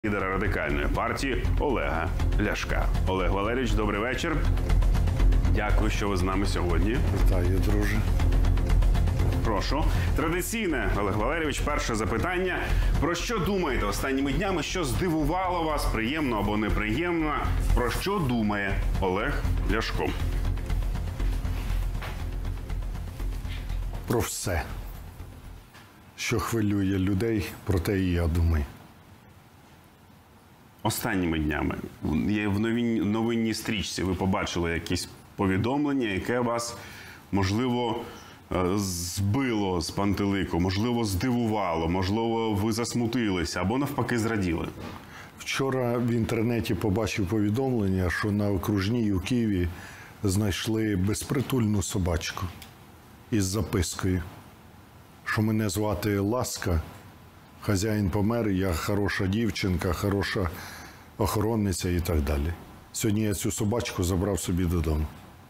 лідера Радикальної партії Олега Ляшка. Олег Валерійович, добрий вечір. Дякую, що ви з нами сьогодні. Вітаю, друже. Прошу. Традиційне, Олег Валерійович, перше запитання. Про що думаєте останніми днями? Що здивувало вас, приємно або неприємно? Про що думає Олег Ляшко? Про все, що хвилює людей, про те і я думаю. Останніми днями в новинній стрічці ви побачили якісь повідомлення, яке вас, можливо, збило з пантелику, можливо, здивувало, можливо, ви засмутилися або навпаки зраділи. Вчора в інтернеті побачив повідомлення, що на окружній у Києві знайшли безпритульну собачку із запискою, що мене звати Ласка, хазяїн помер, я хороша дівчинка, хороша охоронниця і так далі. Сьогодні я цю собачку забрав собі додому.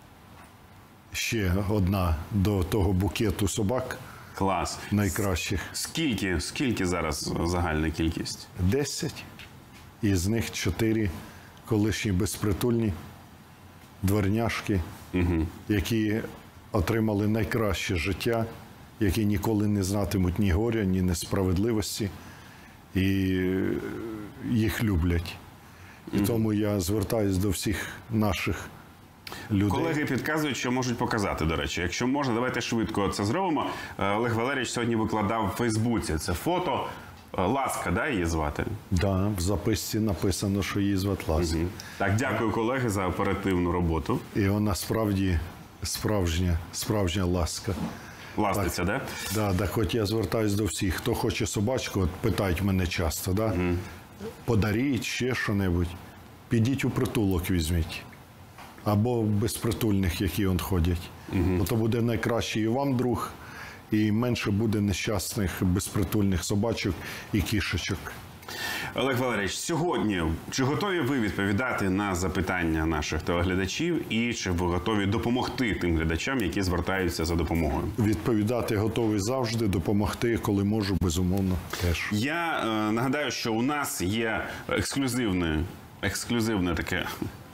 Ще одна до того букету собак. Клас. Найкращих. Скільки зараз загальна кількість? 10. Із них 4 колишні безпритульні дворняшки, які отримали найкраще життя, які ніколи не знатимуть ні горя, ні несправедливості. І їх люблять. І тому я звертаюся до всіх наших людей. Колеги підказують, що можуть показати, до речі. Якщо можна, давайте швидко це зробимо. Олег Валерійович сьогодні викладав в Фейсбуці це фото. Ласка, да, її звати? Да, в записці написано, що її звати Ласка. Так, дякую, колеги, за оперативну роботу. І вона справді справжня ласка. Ластиться, так? Да? Да, хоч я звертаюся до всіх. Хто хоче собачку, от питають мене часто, да? Подаріть ще що-небудь. Підіть у притулок візьміть. Або безпритульних, які он ходять. То буде найкраще і вам друг, і менше буде нещасних безпритульних собачок і кішечок. Олег Валерійович, сьогодні чи готові ви відповідати на запитання наших телеглядачів і чи ви готові допомогти тим глядачам, які звертаються за допомогою? Відповідати готовий завжди, допомогти, коли можу, безумовно, теж. Я нагадаю, що у нас є ексклюзивне таке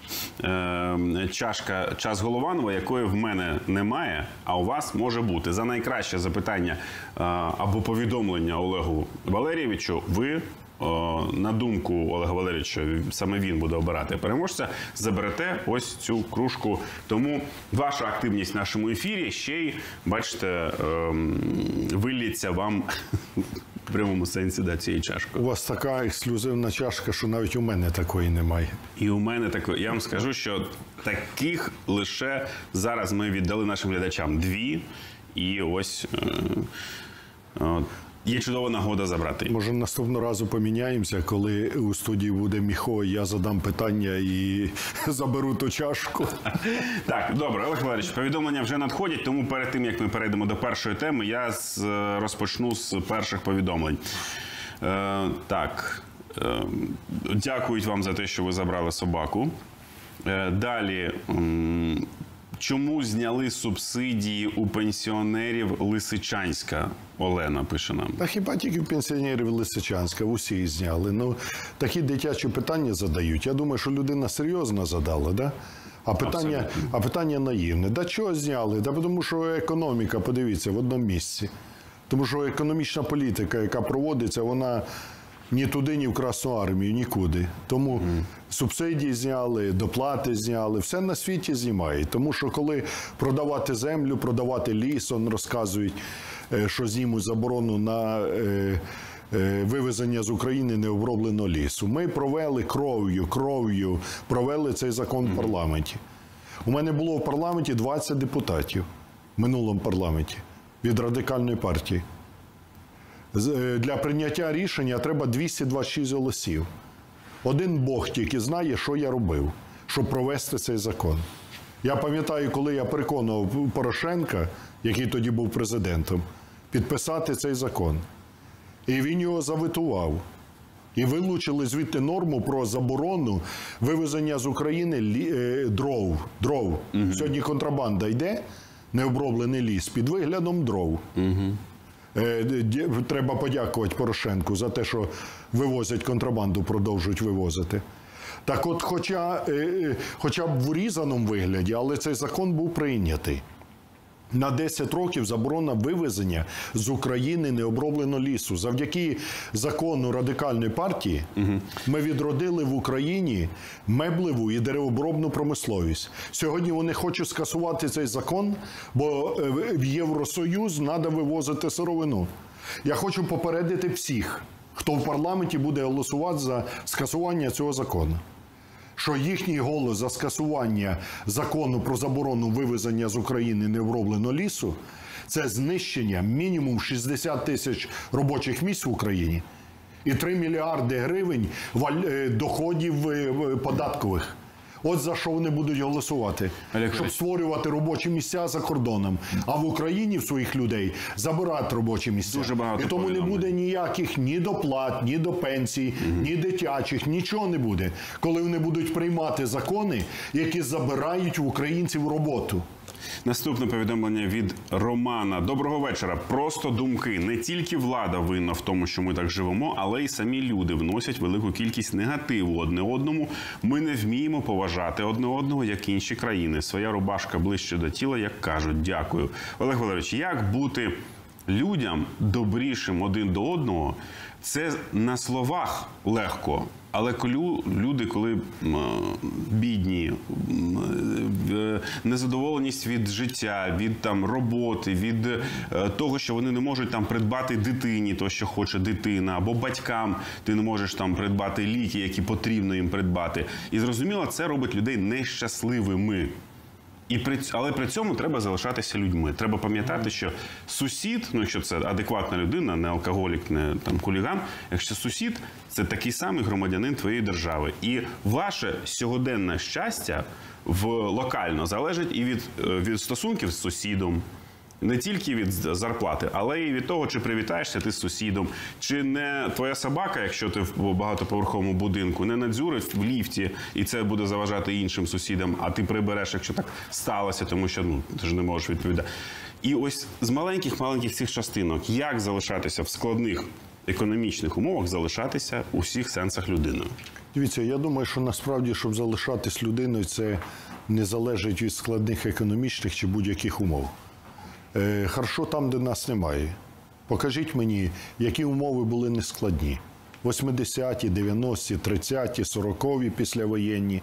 чашка «Час Голованова», якої в мене немає, а у вас може бути. За найкраще запитання або повідомлення Олегу Валерійовичу ви, на думку Олега Валерійовича, саме він буде обирати переможця, заберете ось цю кружку. Тому ваша активність в нашому ефірі ще й, бачите, виллється вам в прямому сенсі цієї чашки. У вас така ексклюзивна чашка, що навіть у мене такої немає. І у мене такої. Я вам скажу, що таких лише зараз ми віддали нашим глядачам 2. І ось є чудова нагода забрати. Може, наступного разу поміняємося, коли у студії буде Міхо, і я задам питання і заберу ту чашку. Так, добре, Олег Валерійович, повідомлення вже надходять, тому перед тим, як ми перейдемо до першої теми, я розпочну з перших повідомлень. Так, дякують вам за те, що ви забрали собаку. Далі, чому зняли субсидії у пенсіонерів Лисичанська? Олена пише нам. Та хіба тільки пенсіонерів Лисичанська, усі зняли. Ну, такі дитячі питання задають. Я думаю, що людина серйозно задала, да? А питання наївне. Да чого зняли? Да тому що економіка, подивіться, в одному місці. Тому що економічна політика, яка проводиться, вона ні туди, ні в Красну армію, нікуди. Тому субсидії зняли, доплати зняли, все на світі знімають. Тому що коли продавати землю, продавати ліс, розказують, що знімуть заборону на вивезення з України необробленого лісу. Ми провели кров'ю провели цей закон в парламенті. У мене було в парламенті 20 депутатів, в минулому парламенті, від Радикальної партії. Для прийняття рішення треба 226 голосів. Один Бог тільки знає, що я робив, щоб провести цей закон. Я пам'ятаю, коли я переконував Порошенка, який тоді був президентом, підписати цей закон. І він його заветував. І вилучили звідти норму про заборону вивезення з України дров. Сьогодні контрабанда йде, необроблений ліс, під виглядом дров. Треба подякувати Порошенку за те, що вивозять контрабанду, продовжують вивозити. Так от, хоча б в урізаному вигляді, але цей закон був прийнятий. На 10 років заборона вивезення з України необробленого лісу. Завдяки закону Радикальної партії ми відродили в Україні меблеву і деревообробну промисловість. Сьогодні вони хочуть скасувати цей закон, бо в Євросоюз треба вивозити сировину. Я хочу попередити всіх, хто в парламенті буде голосувати за скасування цього закону, що їхній голос за скасування закону про заборону вивезення з України необробленого лісу – це знищення мінімум 60 тисяч робочих місць в Україні і 3 мільярди гривень доходів податкових. От за що вони будуть голосувати. Щоб створювати робочі місця за кордоном. А в Україні в своїх людей забирати робочі місця. Дуже багато і тому не буде ніяких ні доплат, ні до пенсій, ні дитячих, нічого не буде. Коли вони будуть приймати закони, які забирають в українців роботу. Наступне повідомлення від Романа. Доброго вечора. Просто думки. Не тільки влада винна в тому, що ми так живемо, але й самі люди вносять велику кількість негативу одне одному. Ми не вміємо поважати одне одного, як інші країни. Своя рубашка ближче до тіла, як кажуть. Дякую. Олег Валерійович, як бути людям добрішим один до одного? Це на словах легко. Але люди, коли бідні, незадоволеність від життя, від роботи, від того, що вони не можуть придбати дитині то, що хоче дитина, або батькам ти не можеш придбати ліки, які потрібно їм придбати. І зрозуміло, це робить людей нещасливими. Але при цьому треба залишатися людьми. Треба пам'ятати, що сусід, якщо це адекватна людина, не алкоголік, не хуліган, якщо сусід – це такий самий громадянин твоєї держави. І ваше сьогоденне щастя локально залежить і від стосунків з сусідом. Не тільки від зарплати, але й від того, чи привітаєшся ти з сусідом, чи не твоя собака, якщо ти в багатоповерховому будинку, не надзюрить в ліфті, і це буде заважати іншим сусідам, а ти прибереш, якщо так сталося, тому що ти ж не можеш відповідати. І ось з маленьких цих частинок, як залишатися в складних економічних умовах, залишатися у всіх сенсах людиною? Дивіться, я думаю, що насправді, щоб залишатись людиною, це не залежить від складних економічних чи будь-яких умов. Хорошо там, де нас немає. Покажіть мені, які умови були нескладні. 80-ті, 90-ті, 30-ті, 40-ві післявоєнні,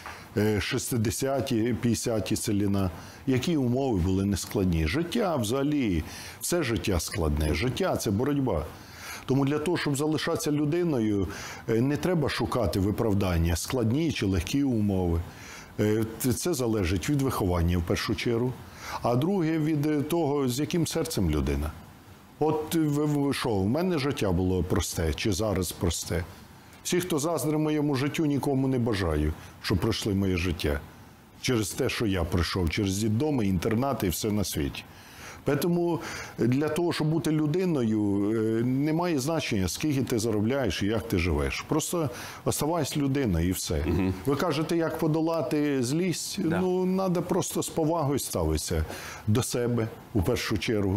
60-ті, 50-ті селіна. Які умови були нескладні? Життя взагалі, все життя складне. Життя – це боротьба. Тому для того, щоб залишатися людиною, не треба шукати виправдання, складні чи легкі умови. Це залежить від виховання, в першу чергу. А друге, від того, з яким серцем людина. От що, в мене життя було просте, чи зараз просте. Всі, хто заздрить моєму життю, нікому не бажаю, щоб пройшли моє життя. Через те, що я пройшов, через дитдоми, інтернати і все на світі. Тому для того, щоб бути людиною, немає значення, скільки ти заробляєш і як ти живеш. Просто оставайся людиною і все. Ви кажете, як подолати злість? Да. Треба просто з повагою ставитися до себе, у першу чергу,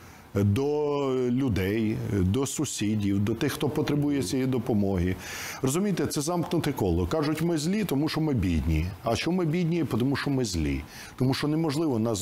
до людей, до сусідів, до тих, хто потребує цієї допомоги. Розумієте, це замкнуте коло. Кажуть, ми злі, тому що ми бідні. А що ми бідні? Тому що ми злі. Тому що неможливо на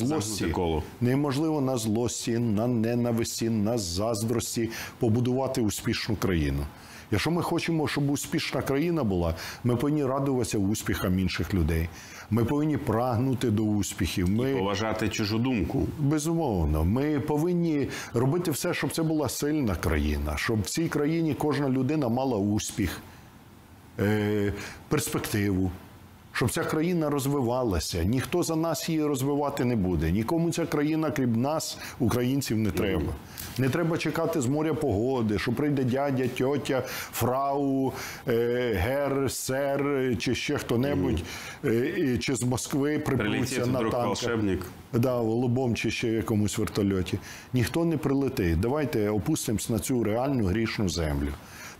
злості, на ненависті, на заздрості побудувати успішну країну. Якщо ми хочемо, щоб успішна країна була, ми повинні радуватися успіхам інших людей. Ми повинні прагнути до успіхів. І поважати чужу думку. Безумовно. Ми повинні робити все, щоб це була сильна країна, щоб в цій країні кожна людина мала успіх, перспективу, щоб ця країна розвивалася. Ніхто за нас її розвивати не буде. Нікому ця країна, крім нас, українців, не треба. Не треба чекати з моря погоди, що прийде дядя, тьотя, фрау, гер, сер, чи ще хто-небудь, чи з Москви припруться на танках. Волшебник. Да, голубом чи ще в якомусь вертольоті. Ніхто не прилетить. Давайте опустимось на цю реальну грішну землю.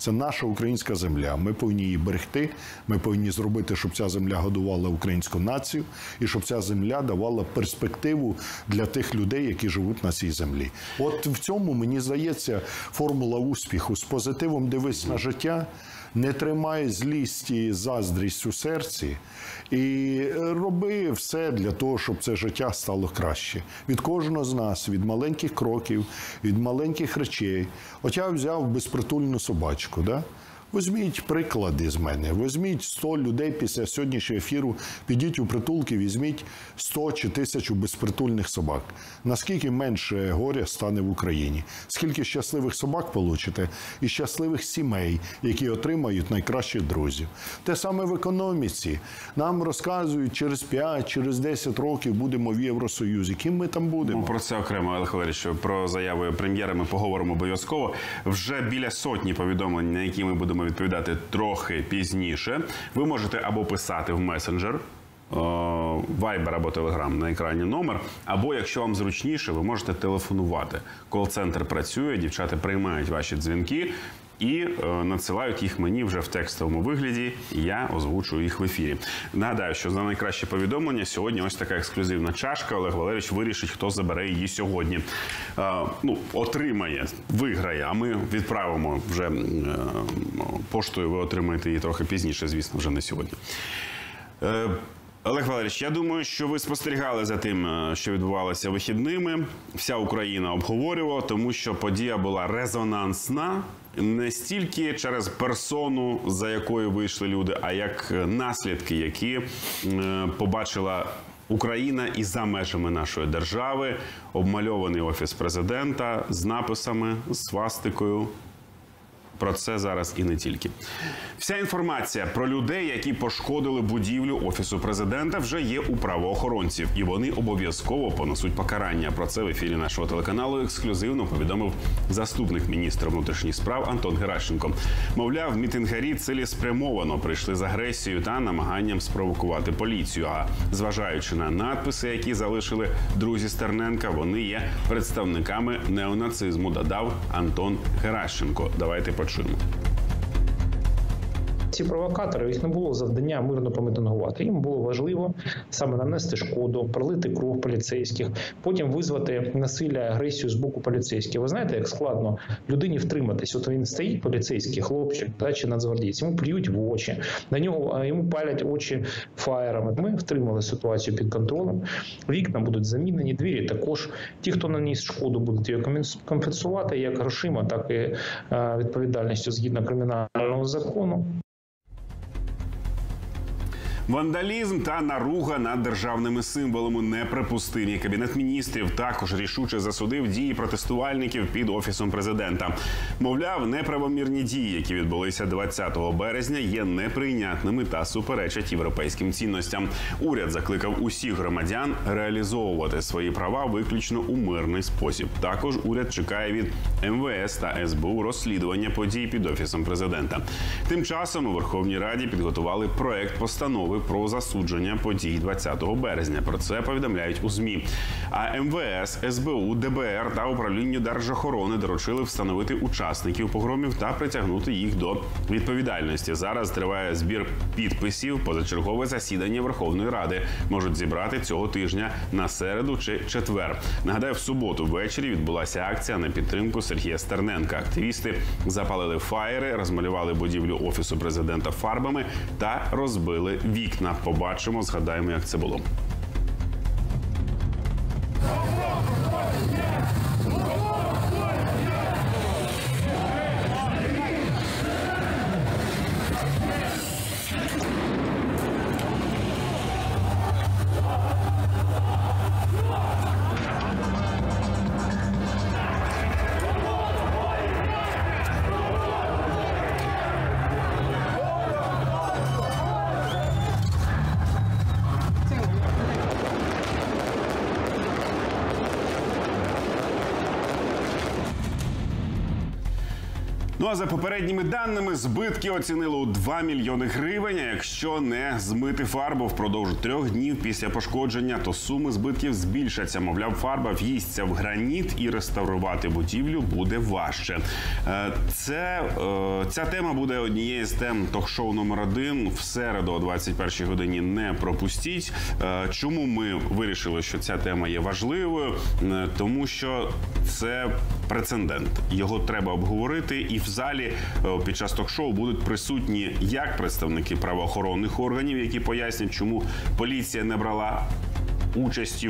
Це наша українська земля. Ми повинні її берегти, ми повинні зробити, щоб ця земля годувала українську націю і щоб ця земля давала перспективу для тих людей, які живуть на цій землі. От в цьому, мені здається, формула успіху. З позитивом дивись на життя, не тримай злість і заздрість у серці і роби все для того, щоб це життя стало краще. Від кожного з нас, від маленьких кроків, від маленьких речей. От я взяв безпритульну собачку, да? Візьміть приклади з мене, візьміть 100 людей після сьогоднішнього ефіру, підіть у притулки, візьміть 100 чи 1000 безпритульних собак. Наскільки менше горя стане в Україні? Скільки щасливих собак получите і щасливих сімей, які отримають найкращих друзів. Те саме в економіці. Нам розказують, через 5, через 10 років будемо в Євросоюзі. Ким ми там будемо? Про це окремо, Олег Валерійович, про заяви прем'єра ми поговоримо обов'язково. Вже біля сотні повідомлень, на які ми будемо відповідати трохи пізніше. Ви можете або писати в месенджер, Viber або Telegram на екрані номер, або, якщо вам зручніше, ви можете телефонувати. Кол-центр працює, дівчата приймають ваші дзвінки і надсилають їх мені вже в текстовому вигляді, і я озвучую їх в ефірі. Нагадаю, що за найкраще повідомлення сьогодні ось така ексклюзивна чашка. Олег Валерійович вирішить, хто забере її сьогодні. Отримає, виграє, а ми відправимо вже поштою, ви отримаєте її трохи пізніше, звісно, вже не сьогодні. Олег Валерійович, я думаю, що ви спостерігали за тим, що відбувалося вихідними. Вся Україна обговорювала, тому що подія була резонансна. Не стільки через персону, за якою вийшли люди, а як наслідки, які побачила Україна і за межами нашої держави. Обмальований Офіс Президента з написами, з свастикою. Про це зараз і не тільки. Вся інформація про людей, які пошкодили будівлю Офісу Президента, вже є у правоохоронців. І вони обов'язково понесуть покарання. Про це в ефірі нашого телеканалу ексклюзивно повідомив заступник міністра внутрішніх справ Антон Геращенко. Мовляв, мітингарі цілеспрямовано прийшли з агресією та намаганням спровокувати поліцію. А зважаючи на надписи, які залишили друзі Стерненка, вони є представниками неонацизму, додав Антон Геращенко. Давайте почуємо. Ці провокатори, їх не було завдання мирно помітингувати. Їм було важливо саме нанести шкоду, пролити кров поліцейських, потім визвати насилля, агресію з боку поліцейських. Ви знаєте, як складно людині втриматись. От він стоїть, поліцейський хлопчик, чи нацгвардієць, йому плюють в очі, йому палять очі фаєрами. Ми втримали ситуацію під контролем. Вікна будуть замінені, двері також. Ті, хто наніс шкоду, будуть її компенсувати як грошима, так і відповідальністю згідно кримінального закону. Вандалізм та наруга над державними символами неприпустимі. Кабінет міністрів також рішуче засудив дії протестувальників під Офісом Президента. Мовляв, неправомірні дії, які відбулися 20 березня, є неприйнятними та суперечать європейським цінностям. Уряд закликав усіх громадян реалізовувати свої права виключно у мирний спосіб. Також уряд чекає від МВС та СБУ розслідування подій під Офісом Президента. Тим часом у Верховній Раді підготували проект постанови про засудження подій 20 березня. Про це повідомляють у ЗМІ. А МВС, СБУ, ДБР та Управлінню Держохорони доручили встановити учасників погромів та притягнути їх до відповідальності. Зараз триває збір підписів. Позачергове засідання Верховної Ради можуть зібрати цього тижня на середу чи четвер. Нагадаю, в суботу ввечері відбулася акція на підтримку Сергія Стерненка. Активісти запалили фаєри, розмалювали будівлю Офісу Президента фарбами та розбили вікна. Побачимо, згадаємо, як це було. Ну а за попередніми даними, збитки оцінили у 2 мільйони гривень. А якщо не змити фарбу впродовж 3 днів після пошкодження, то суми збитків збільшаться. Мовляв, фарба в'їсться в граніт і реставрувати будівлю буде важче. Ця тема буде однією з тем ток-шоу номер 1 в середу о 21-й годині. Не пропустіть. Чому ми вирішили, що ця тема є важливою? Тому що це прецедент. Його треба обговорити. І в залі під час ток-шоу будуть присутні як представники правоохоронних органів, які пояснять, чому поліція не брала участі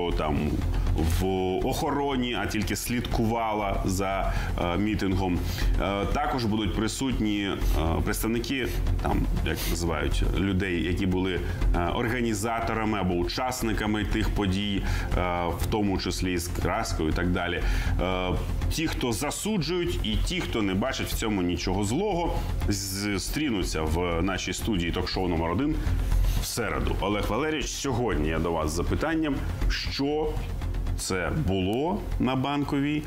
в охороні, а тільки слідкувала за мітингом. Також будуть присутні представники, як називають, людей, які були організаторами або учасниками тих подій, в тому числі з краскою і так далі. Ті, хто засуджують, і ті, хто не бачить в цьому нічого злого, зустрінуться в нашій студії ток-шоу номер 1 в середу. Олег Валерійович, сьогодні я до вас з запитанням, що це було на Банковій,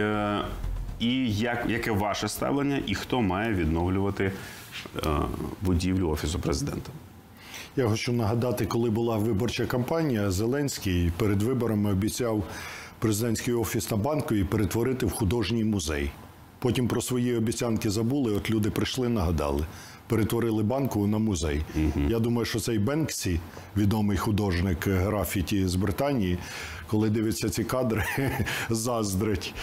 і яке ваше ставлення, і хто має відновлювати будівлю Офісу Президента? Я хочу нагадати, коли була виборча кампанія, Зеленський перед виборами обіцяв президентський офіс на Банковій перетворити в художній музей. Потім про свої обіцянки забули, от люди прийшли, нагадали. Перетворили Банкову на музей. Я думаю, що цей Бенксі, відомий художник графіті з Британії, коли дивиться ці кадри, заздрить.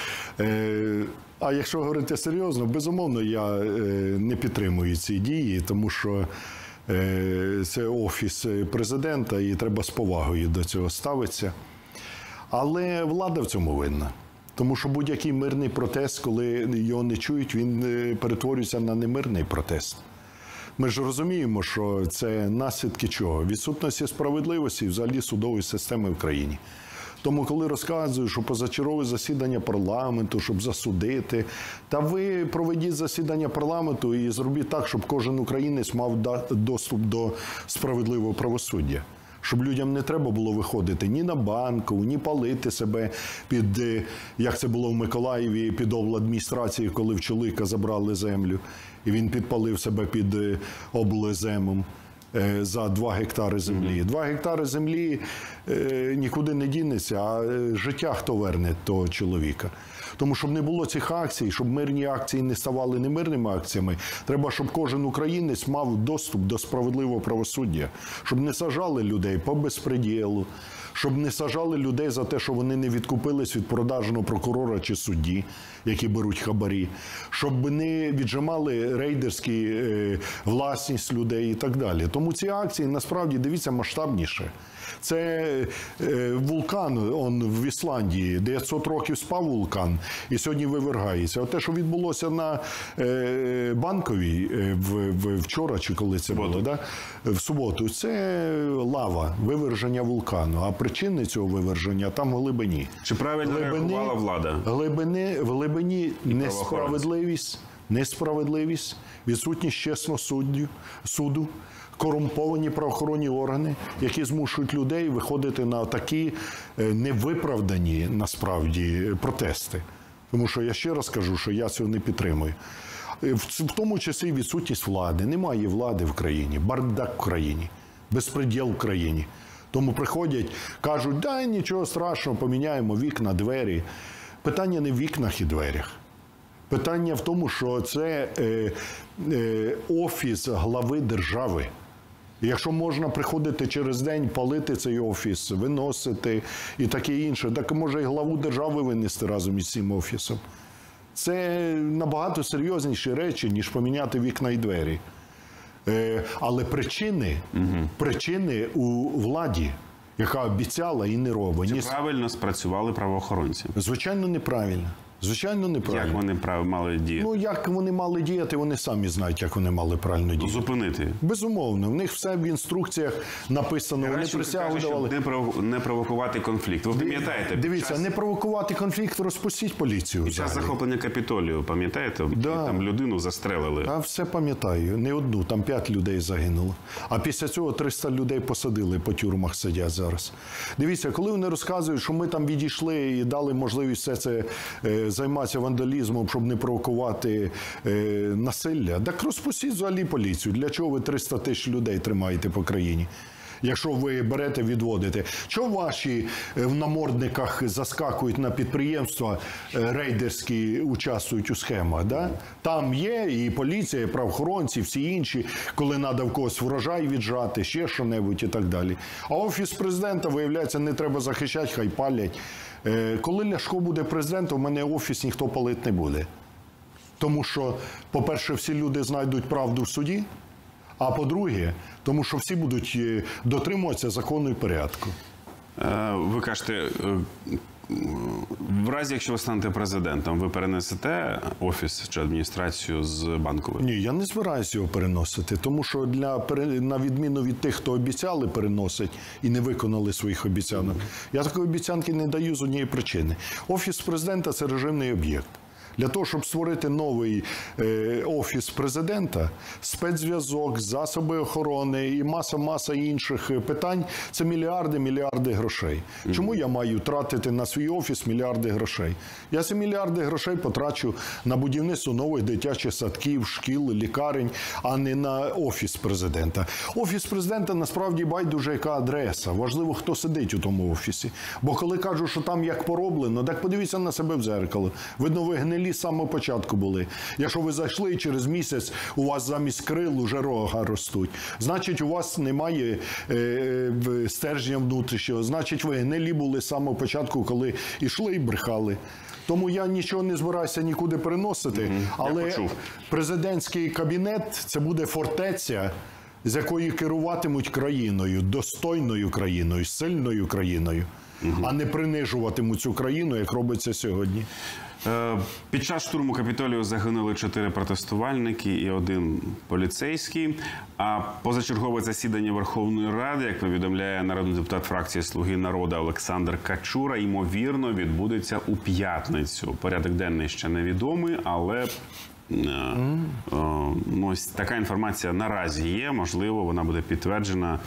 А якщо говорити серйозно, безумовно, я не підтримую ці дії, тому що це офіс президента і треба з повагою до цього ставитися. Але влада в цьому винна. Тому що будь-який мирний протест, коли його не чують, він перетворюється на немирний протест. Ми ж розуміємо, що це наслідки чого? Відсутності справедливості і взагалі судової системи в країні. Тому коли розказують, що позачергове засідання парламенту, щоб засудити, та ви проведіть засідання парламенту і зробіть так, щоб кожен українець мав доступ до справедливого правосуддя. Щоб людям не треба було виходити ні на Банкову, ні палити себе під, як це було в Миколаєві, під обладміністрації, коли в чоловіка забрали землю. І він підпалив себе під облземом за 2 гектари землі. 2 гектари землі нікуди не дінеться, а життя хто верне того чоловіка. Тому, щоб не було цих акцій, щоб мирні акції не ставали немирними акціями, треба, щоб кожен українець мав доступ до справедливого правосуддя, щоб не саджали людей по безпреділу, щоб не саджали людей за те, що вони не відкупились від продажного прокурора чи судді, які беруть хабарі, щоб не віджимали рейдерські власність людей і так далі. Тому ці акції, насправді, дивіться, масштабніше. Це вулкан в Ісландії, 900 років спав вулкан, і сьогодні вивергається. Те, що відбулося на Банковій вчора, чи коли це було, да? В суботу, це лава, виверження вулкану. А причини цього виверження там в глибині. Чи правильно реагувала влада? В глибині несправедливість, відсутність чесного суду, корумповані правоохоронні органи, які змушують людей виходити на такі невиправдані, насправді, протести. Тому що я ще раз кажу, що я цього не підтримую. В тому числі відсутність влади. Немає влади в країні, бардак в країні, безпреділ в країні. Тому приходять, кажуть, да, нічого страшного, поміняємо вікна, двері. Питання не в вікнах і дверях. Питання в тому, що це офіс глави держави. Якщо можна приходити через день, палити цей офіс, виносити і таке інше, так може і главу держави винести разом із цим офісом. Це набагато серйозніші речі, ніж поміняти вікна і двері. Але причини у владі, яка обіцяла і не робить. Чи правильно спрацювали правоохоронці? Звичайно, неправильно. Звичайно, неправильно. Як вони мали діяти? Ну, як вони мали діяти, вони самі знають, як вони мали правильно діяти. Зупинити? Безумовно. В них все в інструкціях написано. Вони присягу давали. Не провокувати конфлікт. Ви пам'ятаєте? Дивіться, не провокувати конфлікт, розпустіть поліцію. Під час захоплення Капітолію, пам'ятаєте? Да. Там людину застрелили. А все пам'ятаю. Не одну, там 5 людей загинуло. А після цього 300 людей посадили, по тюрмах сидять зараз. Дивіться, коли вони розказують, що ми там відійшли і дали можливість все це займатися вандалізмом, щоб не провокувати насилля, так розпустіть взагалі поліцію. Для чого ви 300 тисяч людей тримаєте по країні? Якщо ви берете, відводите. Чого ваші в намордниках заскакують на підприємства рейдерські, участвують у схемах? Да? Там є і поліція, і правоохоронці, всі інші, коли треба в когось врожай віджати, ще що-небудь і так далі. А Офіс президента, виявляється, не треба захищати, хай палять. Коли Ляшко буде президентом, у мене офіс ніхто палити не буде. Тому що, по-перше, всі люди знайдуть правду в суді, а по-друге, тому що всі будуть дотримуватися закону і порядку. Ви кажете, в разі, якщо ви станете президентом, ви перенесете офіс чи адміністрацію з Банкової? Ні, я не збираюся його переносити, тому що на відміну від тих, хто обіцяли переносить і не виконали своїх обіцянок, я такої обіцянки не даю з однієї причини. Офіс президента – це режимний об'єкт. Для того, щоб створити новий офіс президента, спецзв'язок, засоби охорони і маса інших питань – це мільярди грошей. Чому я маю тратити на свій офіс мільярди грошей? Я ці мільярди грошей потрачу на будівництво нових дитячих садків, шкіл, лікарень, а не на офіс президента. Офіс президента насправді байдуже яка адреса. Важливо, хто сидить у тому офісі. Бо коли кажуть, що там як пороблено, так подивіться на себе в дзеркало. Видно, ви гнилі з самого початку були. Якщо ви зайшли і через місяць у вас замість крил уже рога ростуть, значить у вас немає стержня внутрішнього, значить ви гнилі були з самого початку, коли йшли і брехали. Тому я нічого не збираюся нікуди переносити, але президентський кабінет – це буде фортеця, з якої керуватимуть країною, достойною країною, сильною країною, а не принижуватимуть цю країну, як робиться сьогодні. Під час штурму Капітолію загинули 4 протестувальники і 1 поліцейський. А позачергове засідання Верховної Ради, як повідомляє народний депутат фракції «Слуги народу» Олександр Качура, ймовірно, відбудеться у п'ятницю. Порядок денний ще невідомий, але ось така інформація наразі є. Можливо, вона буде підтверджена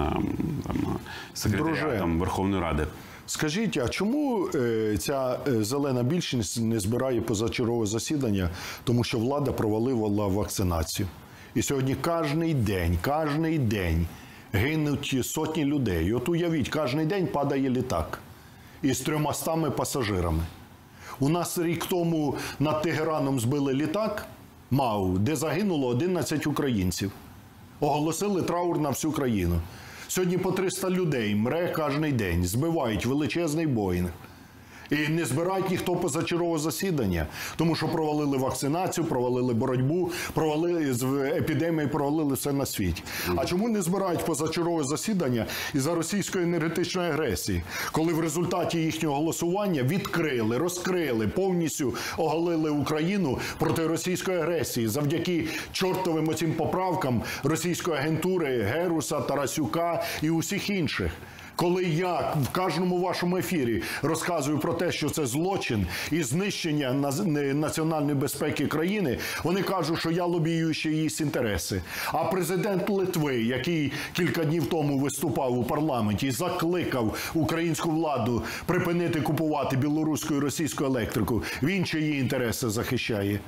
секретаріатом Верховної Ради. Скажіть, а чому ця зелена більшість не збирає позачергове засідання? Тому що влада провалила вакцинацію. І сьогодні кожний день гинуть сотні людей. От уявіть, кожен день падає літак із 300 пасажирами. У нас рік тому над Тегераном збили літак МАУ, де загинуло 11 українців. Оголосили траур на всю країну. Сьогодні по 300 людей мре кожен день, збивають величезний Боїнг. І не збирають ніхто позачергове засідання, тому що провалили вакцинацію, провалили боротьбу, провалили з епідемією, провалили все на світі. А чому не збирають позачергове засідання із-за російської енергетичної агресії, коли в результаті їхнього голосування відкрили, розкрили, повністю оголили Україну проти російської агресії завдяки чортовим оцим поправкам російської агентури Геруса, Тарасюка і усіх інших? Коли я в кожному вашому ефірі розказую про те, що це злочин і знищення національної безпеки країни, вони кажуть, що я лобію ще її інтереси. А президент Литви, який кілька днів тому виступав у парламенті і закликав українську владу припинити купувати білоруську і російську електрику, він чиї інтереси захищає?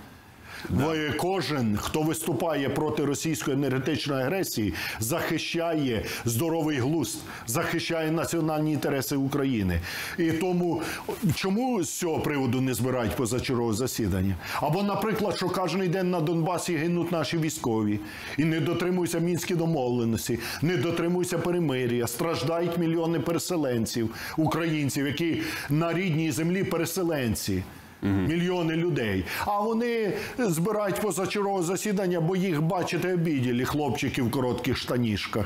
Кожен, хто виступає проти російської енергетичної агресії, захищає здоровий глузд, захищає національні інтереси України. І тому, чому з цього приводу не збирають позачергове засідання? Або, наприклад, що кожен день на Донбасі гинуть наші військові, і не дотримуються мінські домовленості, не дотримуються перемир'я, страждають мільйони переселенців, українців, які на рідній землі переселенці. Мільйони людей. А вони збирають позачергове засідання, бо їх, бачите, обіділи хлопчики в коротких штанішках.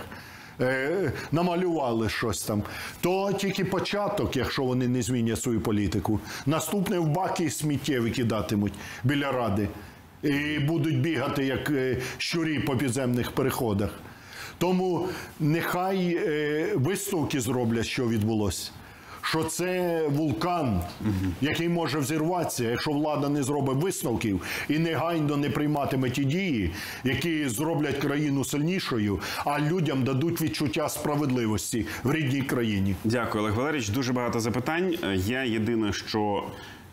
Намалювали щось там. То тільки початок, якщо вони не змінять свою політику. Наступне в баки сміттєві кидатимуть біля Ради. І будуть бігати, як щурі по підземних переходах. Тому нехай висновки зроблять, що відбулося. Що це вулкан, який може взірватися, якщо влада не зробить висновків і негайно не прийматиме ті дії, які зроблять країну сильнішою, а людям дадуть відчуття справедливості в рідній країні. Дякую, Олег Валерійович. Дуже багато запитань. Я єдине, що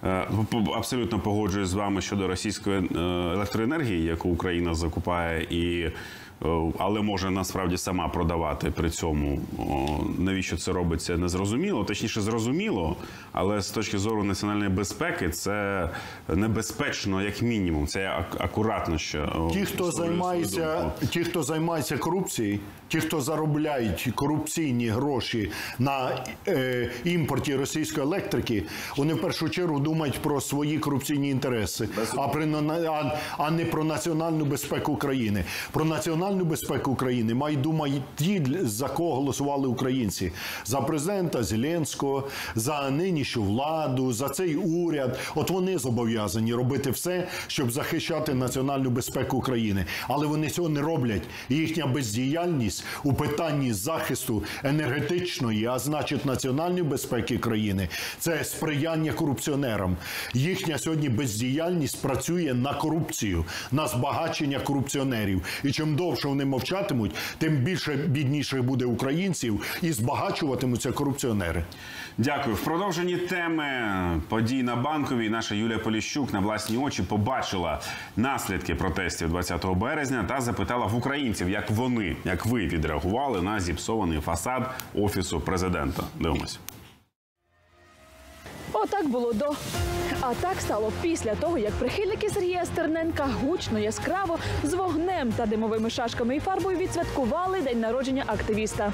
Абсолютно погоджуюсь з вами щодо російської електроенергії, яку Україна закупає, але може насправді сама продавати при цьому. Навіщо це робиться, не зрозуміло. Точніше, зрозуміло, але з точки зору національної безпеки це небезпечно як мінімум. Це акуратно ще. Ті, хто займається корупцією, ті, хто заробляють корупційні гроші на імпорті російської електрики, вони в першу чергу думають про свої корупційні інтереси, а не про національну безпеку України. Про національну безпеку України мають думати ті, за кого голосували українці. За президента Зеленського, за нинішню владу, за цей уряд. От вони зобов'язані робити все, щоб захищати національну безпеку України. Але вони цього не роблять. І їхня бездіяльність у питанні захисту енергетичної, а значить національної безпеки країни, це сприяння корупціонерам. Їхня сьогодні бездіяльність працює на корупцію, на збагачення корупціонерів. І чим довше вони мовчатимуть, тим більше бідніших буде українців і збагачуватимуться корупціонери. Дякую. В продовженні теми подій на Банковій наша Юлія Поліщук на власні очі побачила наслідки протестів 20 березня та запитала в українців, як ви відреагували на зіпсований фасад Офісу Президента. Дивимось. Отак було до. А так стало після того, як прихильники Сергія Стерненка гучно, яскраво, з вогнем та димовими шашками і фарбою відсвяткували день народження активіста.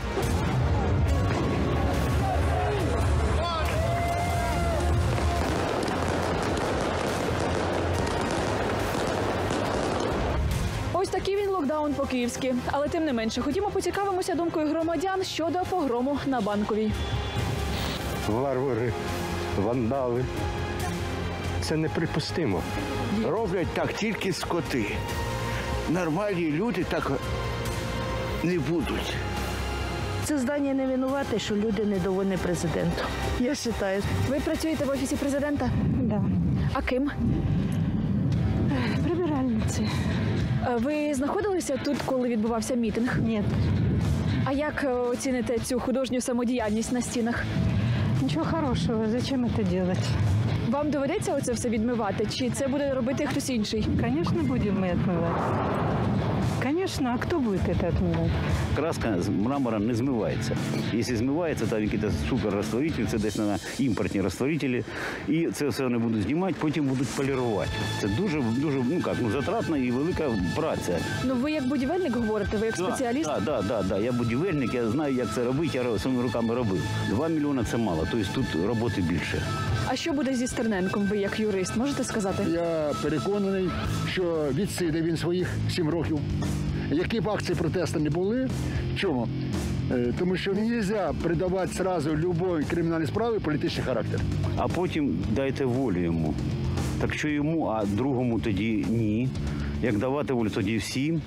Ось такий він локдаун по-київськи. Але тим не менше, ходімо поцікавимося думкою громадян щодо погрому на Банковій. Варвари, вандали. Це неприпустимо. Роблять так тільки скоти. Нормальні люди так не будуть. Це здання не винувате, що люди недовольні президентом. Я вважаю. Ви працюєте в Офісі Президента? Да. А ким? Прибиральниці. Ви знаходилися тут, коли відбувався мітинг? Ні. А як оціните цю художню самодіяльність на стінах? Нічого хорошого. Зачем це робити? Вам доведеться оце все відмивати? Чи це буде робити хтось інший? Звісно, будемо ми відмивати. Звісно, а хто буде це відмивати? Краска з мрамора не змивається. Якщо змивається, там якісь суперрозтворителі, це десь на імпортні розтворителі. І це все вони будуть знімати, потім будуть полірувати. Це дуже затратна і велика праця. Ну ви як будівельник говорите, ви як спеціаліст? Так. Я будівельник, я знаю, як це робити, я своїми руками робив. 2 мільйони – це мало, тобто тут роботи більше. А що буде зі Стерненком, ви як юрист, можете сказати? Я переконаний, що відсиде він своїх 7 років. Які б акції протесту не були, чому? Тому що не можна придавати одразу будь-якій кримінальній справі політичний характер. А потім дайте волю йому. Так що йому, а другому тоді ні. Як давати волю, тоді всім.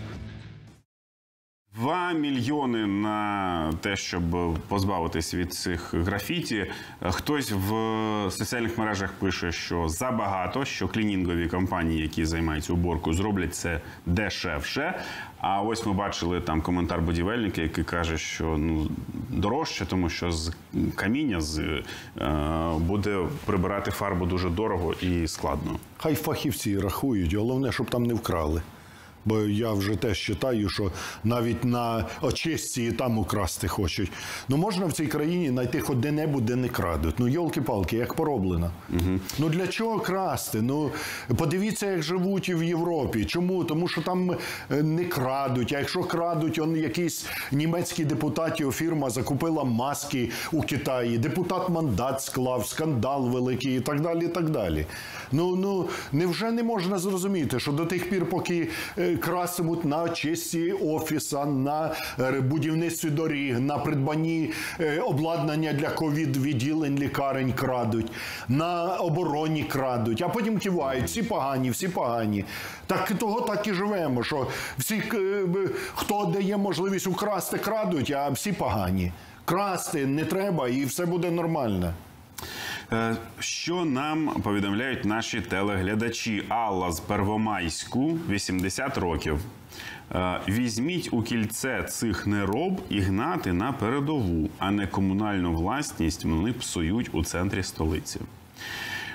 2 мільйони на те, щоб позбавитись від цих графіті. Хтось в соціальних мережах пише, що забагато, що клінінгові компанії, які займаються уборкою, зроблять це дешевше. А ось ми бачили там коментар будівельника, який каже, що дорожче, тому що з каміння буде прибирати фарбу дуже дорого і складно. Хай фахівці рахують, головне, щоб там не вкрали. Бо я вже теж вважаю, що навіть на очистці там украсти хочуть. Можна в цій країні знайти хоч де-небудь, де не крадуть. Йолки-палки, як пороблено. Для чого красти? Подивіться, як живуть в Європі. Чому? Тому що там не крадуть. А якщо крадуть, якийсь німецький депутат, його фірма закупила маски у Китаї. Депутат мандат склав, скандал великий і так далі, і так далі. Невже не можна зрозуміти, що до тих пір, поки красимуть на очистці офіса, на будівництві доріг, на придбанні обладнання для ковід-відділень лікарень крадуть, на обороні крадуть, а потім кивають, всі погані. Так і живемо, що всі, хто дає можливість украсти, крадуть, а всі погані. Красти не треба і все буде нормально. Що нам повідомляють наші телеглядачі? Алла з Первомайську, 80 років. Візьміть у кільце цих нероб і гнати на передову, а не комунальну власність вони псують у центрі столиці.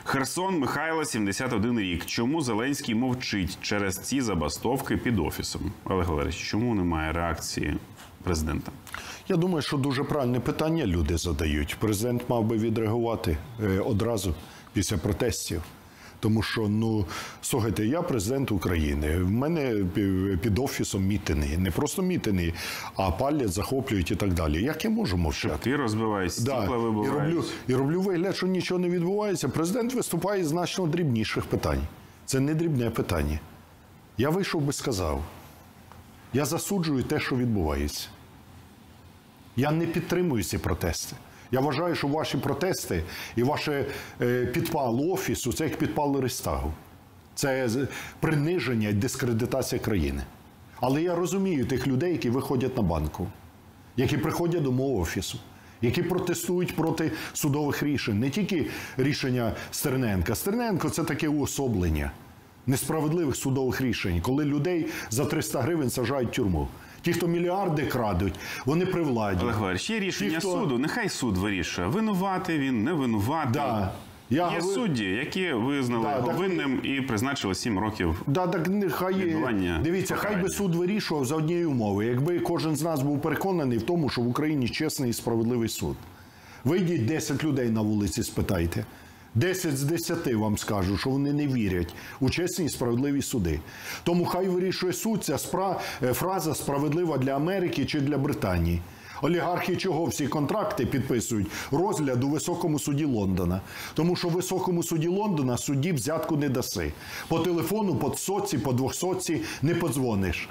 Херсон, Михайло, 71 рік. Чому Зеленський мовчить через ці забастовки під Офісом? Олег Валерійович, чому немає реакції президента? Я думаю, що дуже правильне питання люди задають. Президент мав би відреагувати одразу після протестів. Тому що, слухайте, я президент України, в мене під Офісом мітинги. Не просто мітинги, а палять, захоплюють і так далі. Як я можу мовчати? Ти розбиваєш, стекла вибиваєш. І роблю вигляд, що нічого не відбувається. Президент виступає з значно дрібніших питань. Це не дрібне питання. Я вийшов би сказав, я засуджую те, що відбувається. Я не підтримую ці протести. Я вважаю, що ваші протести і ваше підпал Офісу – це як підпал Рейхстагу. Це приниження і дискредитація країни. Але я розумію тих людей, які виходять на Банкову, які приходять до мого Офісу, які протестують проти судових рішень. Не тільки рішення Стерненка. Стерненко – це таке уособлення несправедливих судових рішень, коли людей за 300 гривень саджають в тюрму. Ті, хто мільярди крадуть, вони при владі. Олег Валерійович, є рішення суду, нехай суд вирішує. Винуватий він, не винуватий. Да. Є судді, які визнали його винним і призначили 7 років відбування. Дивіться, хай би суд вирішував за однієї умови. Якби кожен з нас був переконаний в тому, що в Україні чесний і справедливий суд. Вийдіть 10 людей на вулиці, спитайте. 10 з 10 вам скажу, що вони не вірять у чесні і справедливі суди. Тому хай вирішує суд, ця фраза справедлива для Америки чи для Британії. Олігархи чого всі контракти підписують? Розгляд у Високому суді Лондона. Тому що в Високому суді Лондона судді взятку не даси. По телефону, по соці, по 200 не подзвониш.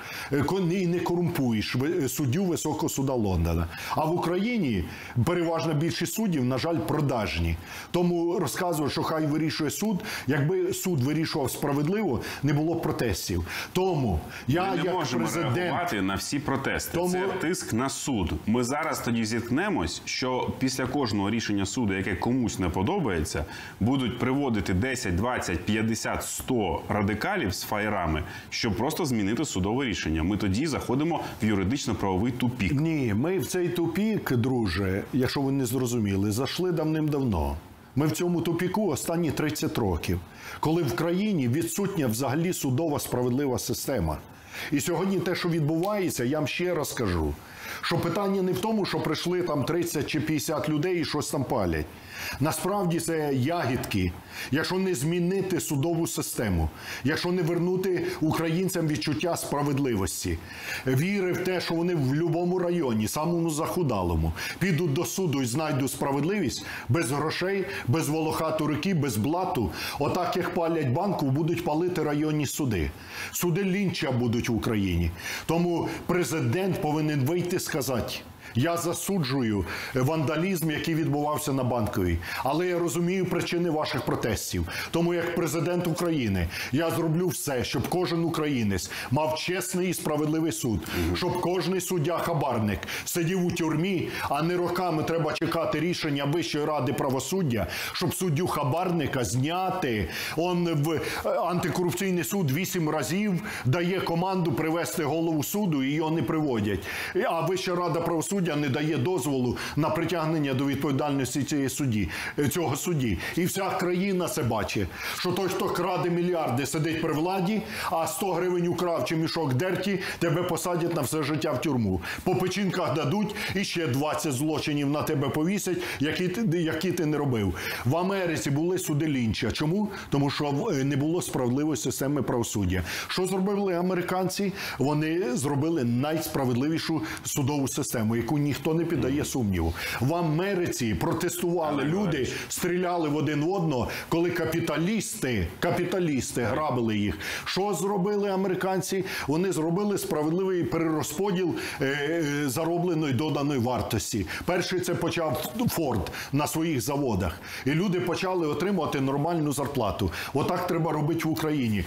І не корумпуєш суддю Високого суду Лондона. А в Україні переважна більшість суддів, на жаль, продажні. Тому розказую, що хай вирішує суд. Якби суд вирішував справедливо, не було протестів. Тому я, ми не як можемо президент... реагувати на всі протести. Це тиск на суд. Ми зараз тоді зіткнемось, що після кожного рішення суду, яке комусь не подобається, будуть приводити 10, 20, 50, 100 радикалів з фаєрами, щоб просто змінити судове рішення. Ми тоді заходимо в юридично-правовий тупік. Ні, ми в цей тупік, друже, якщо ви не зрозуміли, зайшли давним-давно. Ми в цьому тупіку останні 30 років, коли в країні відсутня взагалі судова справедлива система. І сьогодні те, що відбувається, я вам ще раз кажу, що питання не в тому, що прийшли там 30 чи 50 людей і щось там палять. Насправді це ягідки. Якщо не змінити судову систему, якщо не вернути українцям відчуття справедливості, віри в те, що вони в будь-якому районі, самому захудалому, підуть до суду і знайдуть справедливість, без грошей, без волохату руки, без блату, отак як палять Банкову, будуть палити районні суди. Суди лінча будуть в Україні. Тому президент повинен вийти і сказати: я засуджую вандалізм, який відбувався на Банковій. Але я розумію причини ваших протестів. Тому як президент України я зроблю все, щоб кожен українець мав чесний і справедливий суд. Щоб кожний суддя-хабарник сидів у тюрмі, а не роками треба чекати рішення Вищої ради правосуддя, щоб суддю-хабарника зняти. Он в антикорупційний суд 8 разів дає команду привести голову суду і його не приводять. А Вища рада правосуддя не дає дозволу на притягнення до відповідальності цього судді. І вся країна це бачить, що той, хто краде мільярди, сидить при владі, а 100 гривень украв чи мішок дерті, тебе посадять на все життя в тюрму. По печінках дадуть і ще 20 злочинів на тебе повісять, які ти не робив. В Америці були суди лінча. Чому? Тому що не було справедливої системи правосуддя. Що зробили американці? Вони зробили найсправедливішу судову систему, яку ніхто не піддає сумніву. В Америці протестували люди, стріляли в один в одного, коли капіталісти грабили їх. Що зробили американці? Вони зробили справедливий перерозподіл заробленої доданої вартості. Перший це почав Форд на своїх заводах. І люди почали отримувати нормальну зарплату. Отак треба робити в Україні.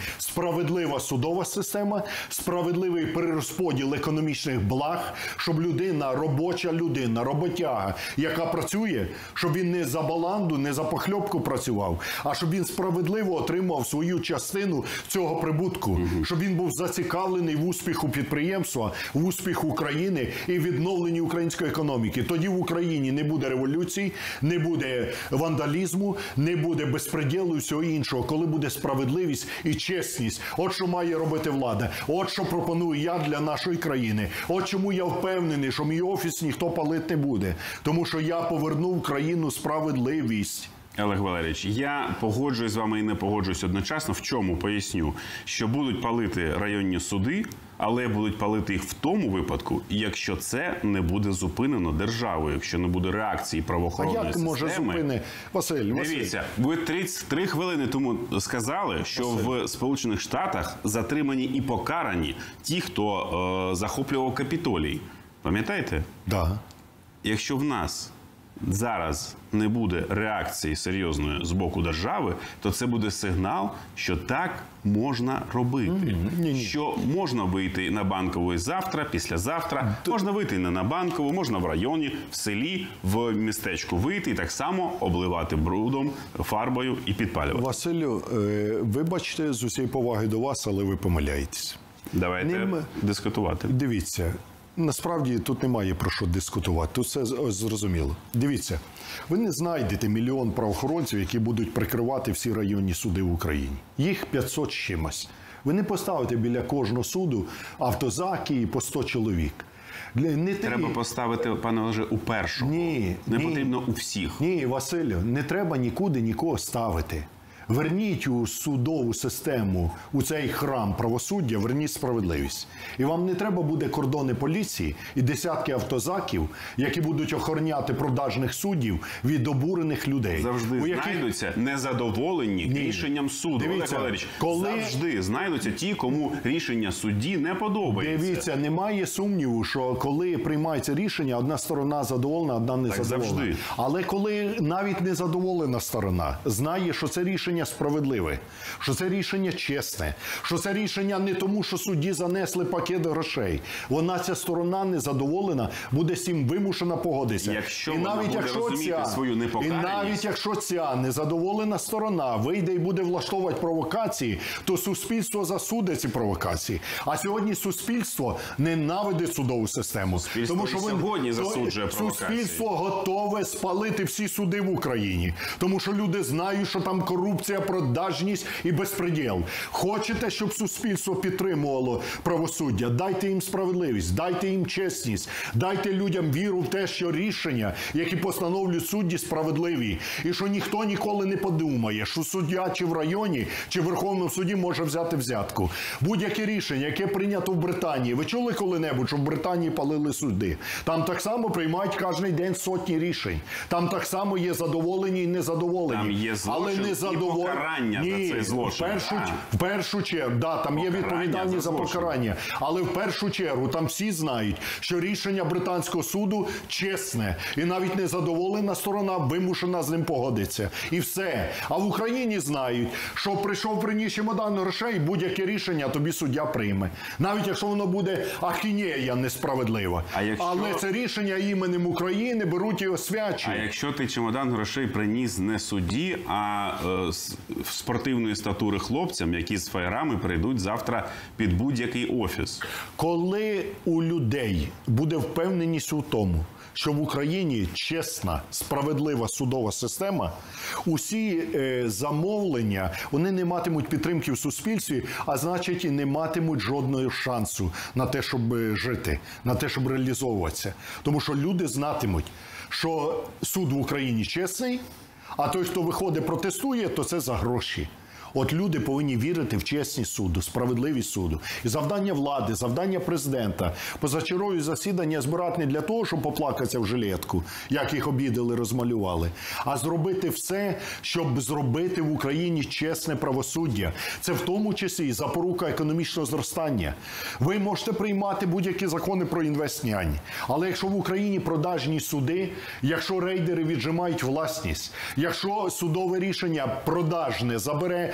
Справедлива судова система, справедливий перерозподіл економічних благ, щоб людина робоча людина, роботяга, яка працює, щоб він не за баланду, не за похльопку працював, а щоб він справедливо отримав свою частину цього прибутку, щоб він був зацікавлений в успіху підприємства, в успіху України і відновленні української економіки. Тоді в Україні не буде революцій, не буде вандалізму, не буде безпреділу і всього іншого, коли буде справедливість і чесність. От що має робити влада. От що пропоную я для нашої країни. От чому я впевнений, що мій офіс ніхто палити не буде. Тому що я поверну в країну справедливість. Олег Валерійович, я погоджуюсь з вами і не погоджуюсь одночасно. В чому? Поясню. Що будуть палити районні суди, але будуть палити їх в тому випадку, якщо це не буде зупинено державою, якщо не буде реакції правоохоронної системи. А як може зупинити? Василь. Дивіться, ви 3 хвилини тому сказали, що в Сполучених Штатах затримані і покарані ті, хто захоплював Капітолій. Пам'ятаєте? Да. Якщо в нас зараз не буде реакції серйозної з боку держави, то це буде сигнал, що так можна робити. Що можна вийти на Банкову і завтра, післязавтра, можна вийти не на Банкову, можна в районі, в селі, в містечку вийти і так само обливати брудом, фарбою і підпалювати. Василю, вибачте з усієї поваги до вас, але ви помиляєтесь. Давайте дискутувати. Дивіться. Насправді тут немає про що дискутувати, тут все зрозуміло. Дивіться, ви не знайдете мільйон правоохоронців, які будуть прикривати всі районні суди в Україні. Їх 500 з чимось. Ви не поставите біля кожного суду автозаки і по 100 чоловік. Треба поставити, пане Олеже, у першому. Не потрібно у всіх. Ні, Василю, не треба нікуди нікого ставити. Верніть у судову систему, у цей храм правосуддя, верніть справедливість. І вам не треба буде кордони поліції і десятки автозаків, які будуть охороняти продажних суддів від обурених людей. Завжди знайдуться незадоволені рішенням суду. Дивіться, Олег Валерійович, завжди знайдуться ті, кому рішення судді не подобається. Дивіться, немає сумніву, що коли приймається рішення, одна сторона задоволена, одна не задоволена. Завжди. Але коли навіть незадоволена сторона знає, що це рішення справедливе, що це рішення чесне, що це рішення не тому, що судді занесли пакет грошей. Вона, ця сторона незадоволена, буде з цим вимушена погодитися. Якщо вона буде розуміти свою непокараність. І навіть якщо ця незадоволена сторона вийде і буде влаштовувати провокації, то суспільство засудить ці провокації. А сьогодні суспільство ненавидить судову систему. Суспільство тому що сьогодні засуджує провокації. Суспільство готове спалити всі суди в Україні. Тому що люди знають, що там корупція, продажність і безпреділ. Хочете, щоб суспільство підтримувало правосуддя? Дайте їм справедливість, дайте їм чесність, дайте людям віру в те, що рішення, які постановлюють судді, справедливі. І що ніхто ніколи не подумає, що суддя чи в районі, чи в Верховному суді може взяти взятку. Будь-яке рішення, яке прийнято в Британії. Ви чули коли-небудь, що в Британії палили суди? Там так само приймають кожен день сотні рішень. Там так само є задоволені і незадоволені. Там є злочин і покарання за цей злочин. В першу чергу, там є відповідальність за покарання. Але в першу чергу там всі знають, що рішення британського суду чесне. І навіть незадоволена сторона вимушена з ним погодитися. І все. А в Україні знають, що прийшов приніс чемодан грошей, будь-яке рішення тобі суддя прийме. Навіть якщо воно буде ахінея несправедлива. Але це рішення іменем України беруть і освячують. А якщо ти чемодан грошей приніс не судді, а спортивної статури хлопцям, які з фаєрами прийдуть завтра під будь-який офіс. Коли у людей буде впевненість у тому, що в Україні чесна, справедлива судова система, усі замовлення, вони не матимуть підтримки в суспільстві, а значить і не матимуть жодного шансу на те, щоб жити, на те, щоб реалізовуватися. Тому що люди знатимуть, що суд в Україні чесний, а той, хто виходить, протестує, то це за гроші. От люди повинні вірити в чесність суду, справедливість суду. І завдання влади, завдання президента, позачергові засідання збирати не для того, щоб поплакатися в жилетку, як їх обідали, розмалювали, а зробити все, щоб зробити в Україні чесне правосуддя. Це в тому числі і запорука економічного зростання. Ви можете приймати будь-які закони про інвестнянь, але якщо в Україні продажні суди, якщо рейдери віджимають власність, якщо судове рішення продажне забере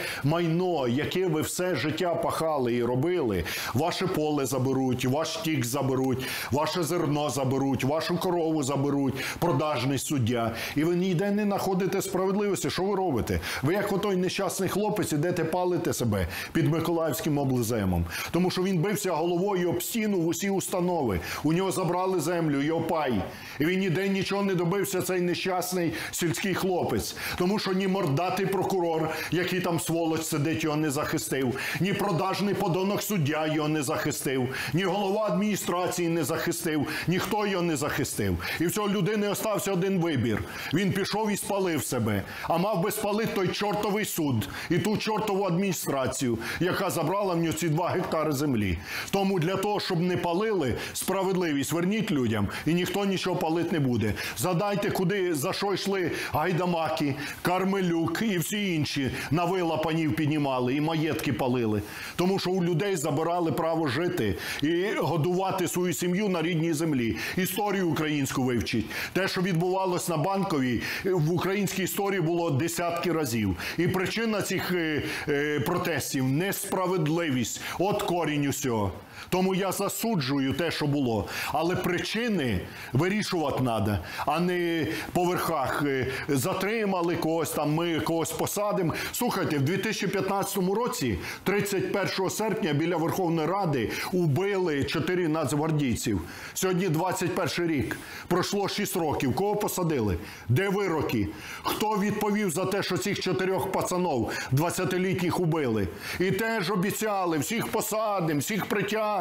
майно, яке ви все життя пахали і робили, ваше поле заберуть, ваш тік заберуть, ваше зерно заберуть, вашу корову заберуть, продажний суддя. І ви ніде не знаходите справедливості. Що ви робите? Ви як отой нещасний хлопець ідете палите себе під Миколаївським облземом. Тому що він бився головою об стіну в усі установи. У нього забрали землю, його пай. І він ніде нічого не добився, цей нещасний сільський хлопець. Тому що ні мордатий прокурор, який там сволоч сидить, його не захистив, ні продажний подонок суддя його не захистив, ні голова адміністрації не захистив, ніхто його не захистив. І в цього людини остався один вибір. Він пішов і спалив себе. А мав би спалити той чортовий суд і ту чортову адміністрацію, яка забрала в нього ці 2 гектари землі. Тому для того, щоб не палили, справедливість верніть людям, і ніхто нічого палити не буде. Задайте, куди, за що йшли Гайдамаки, Кармелюк і всі інші на вила панів піднімали і маєтки палили. Тому що у людей забирали право жити і годувати свою сім'ю на рідній землі. Історію українську вивчіть. Те, що відбувалось на Банковій, в українській історії було десятки разів. І причина цих протестів – несправедливість. От корінь усього. Тому я засуджую те, що було. Але причини вирішувати треба, а не по верхах. Затримали когось, там ми когось посадимо. Слухайте, в 2015 році, 31 серпня, біля Верховної Ради убили 4 нацгвардійців. Сьогодні 21 рік. Пройшло 6 років. Кого посадили? Де вироки? Хто відповів за те, що цих 4 пацанов 20-літніх убили? І теж обіцяли, всіх посадимо, всіх притягнемо.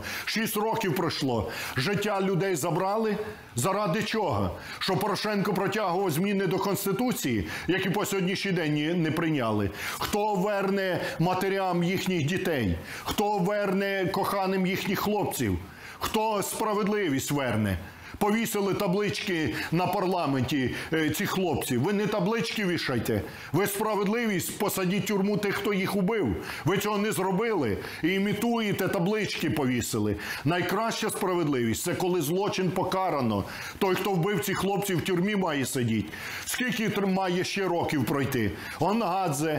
6 років пройшло. Життя людей забрали. Заради чого? Що Порошенко протягував зміни до Конституції, які по сьогоднішній день не прийняли. Хто верне матерям їхніх дітей? Хто верне коханим їхніх хлопців? Хто справедливість верне? Повісили таблички на парламенті ці хлопці. Ви не таблички вішайте. Ви справедливість, посадіть в тюрму тих, хто їх убив. Ви цього не зробили. І імітуєте, таблички повісили. Найкраща справедливість – це коли злочин покарано. Той, хто вбив цих хлопців, в тюрмі має сидіти. Скільки має ще років пройти? Гонгадзе,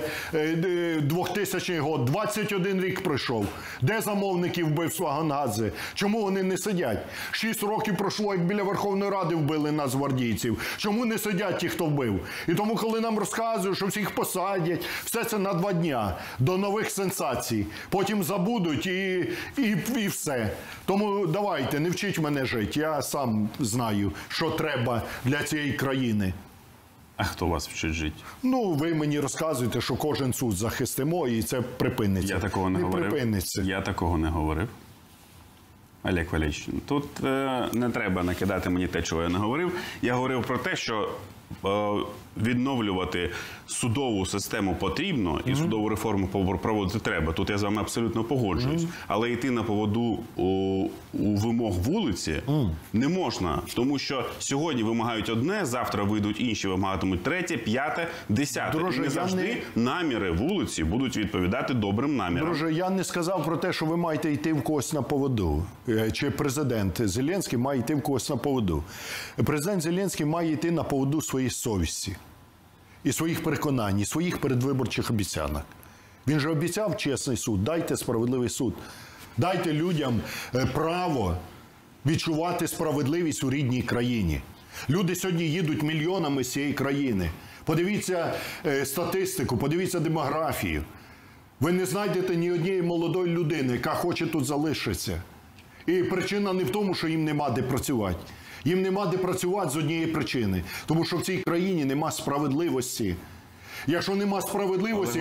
2000 год, 21 рік пройшов. Де замовники вбивства Гонгадзе? Чому вони не сидять? 6 років пройшло, як біля Верховної Ради вбили нацгвардійців. Чому не сидять ті, хто вбив? І тому, коли нам розказують, що всіх посадять, все це на 2 дня, до нових сенсацій. Потім забудуть і все. Тому давайте, не вчіть мене жити. Я сам знаю, що треба для цієї країни. А хто вас вчить жити? Ну, ви мені розказуєте, що кожен суд захистимо, і це припиниться. Я такого не говорив. Припиниться. Я такого не говорив. Олег Валерійович, тут не треба накидати мені те, чого я не говорив. Я говорив про те, що відновлювати судову систему потрібно і судову реформу проводити треба. Тут я з вами абсолютно погоджуюсь. Але йти на поводу у вимог вулиці не можна. Тому що сьогодні вимагають одне, завтра вийдуть інші, вимагатимуть третє, п'яте, десяте. Друже, і не завжди наміри вулиці будуть відповідати добрим намірам. Друже, я не сказав про те, що ви маєте йти в когось на поводу. Чи президент Зеленський має йти в когось на поводу. Президент Зеленський має йти на поводу своєї совісті. І своїх переконань, і своїх передвиборчих обіцянок. Він же обіцяв чесний суд, дайте справедливий суд. Дайте людям право відчувати справедливість у рідній країні. Люди сьогодні їдуть мільйонами з цієї країни. Подивіться статистику, подивіться демографію. Ви не знайдете ні однієї молодої людини, яка хоче тут залишитися. І причина не в тому, що їм нема де працювати. Їм нема де працювати з однієї причини. Тому що в цій країні нема справедливості. Якщо нема справедливості,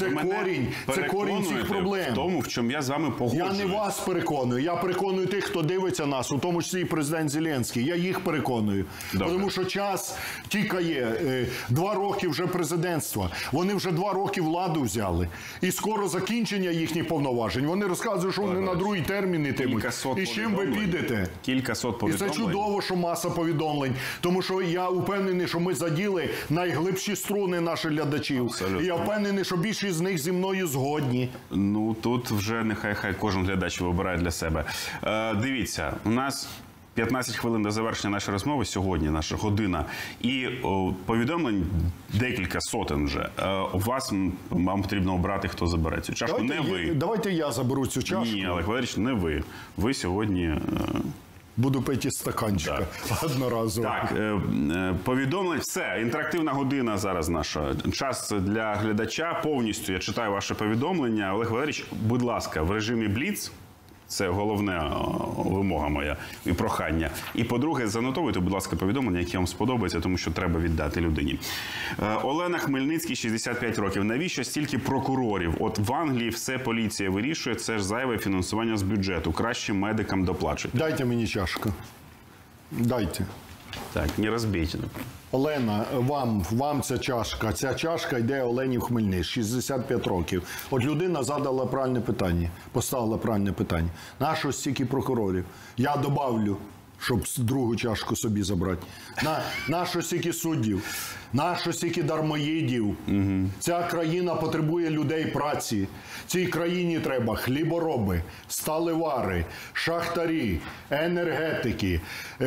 це корінь цих проблем. В тому, в чому я з вами погоджуюсь. Я не вас переконую. Я переконую тих, хто дивиться нас, у тому числі і президент Зеленський. Я їх переконую. Добре. Тому що час тікає. 2 роки вже президентства. Вони вже 2 роки владу взяли. І скоро закінчення їхніх повноважень. Вони розказують, що вони на другий термін йтимуть. І з чим ви підете? Кількасот І повідомлень. це чудово, що маса повідомлень. Тому що я впевнений, що ми заділи найглибші струни наших глядачів. Абсолютно. І я впевнений, що більшість з них зі мною згодні. Ну, тут вже нехай кожен глядач вибирає для себе. Дивіться, у нас 15 хвилин до завершення нашої розмови сьогодні, наша година, і повідомлень декілька сотень вже. Вам потрібно обрати, хто забере цю чашку. Не ви. Давайте я заберу цю чашку. Ні, Олег Валерійович, не ви. Ви сьогодні... Буду пити з стаканчика одноразово. Так, повідомлень, все, інтерактивна година зараз наша. Час для глядача повністю. Я читаю ваше повідомлення. Олег Валерійович, будь ласка, в режимі Бліц. Це головна вимога моя і прохання. І, по-друге, занотовуйте, будь ласка, повідомлення, які вам сподобаються, тому що треба віддати людині. Олена Хмельницький, 65 років. Навіщо стільки прокурорів? От в Англії все поліція вирішує, це ж зайве фінансування з бюджету. Краще медикам доплачуйте. Дайте мені чашку. Дайте. Так, не розбійте. Олена, вам ця чашка. Ця чашка йде Олені Хмельницькій, 65 років. От людина задала правильне питання, поставила правильне питання. Нащо стільки прокурорів? Я добавлю, щоб другу чашку собі забрати. Нащо стільки суддів? Нащо стільки дармоїдів? Ця країна потребує людей праці. Цій країні треба хлібороби, сталевари, шахтарі, енергетики,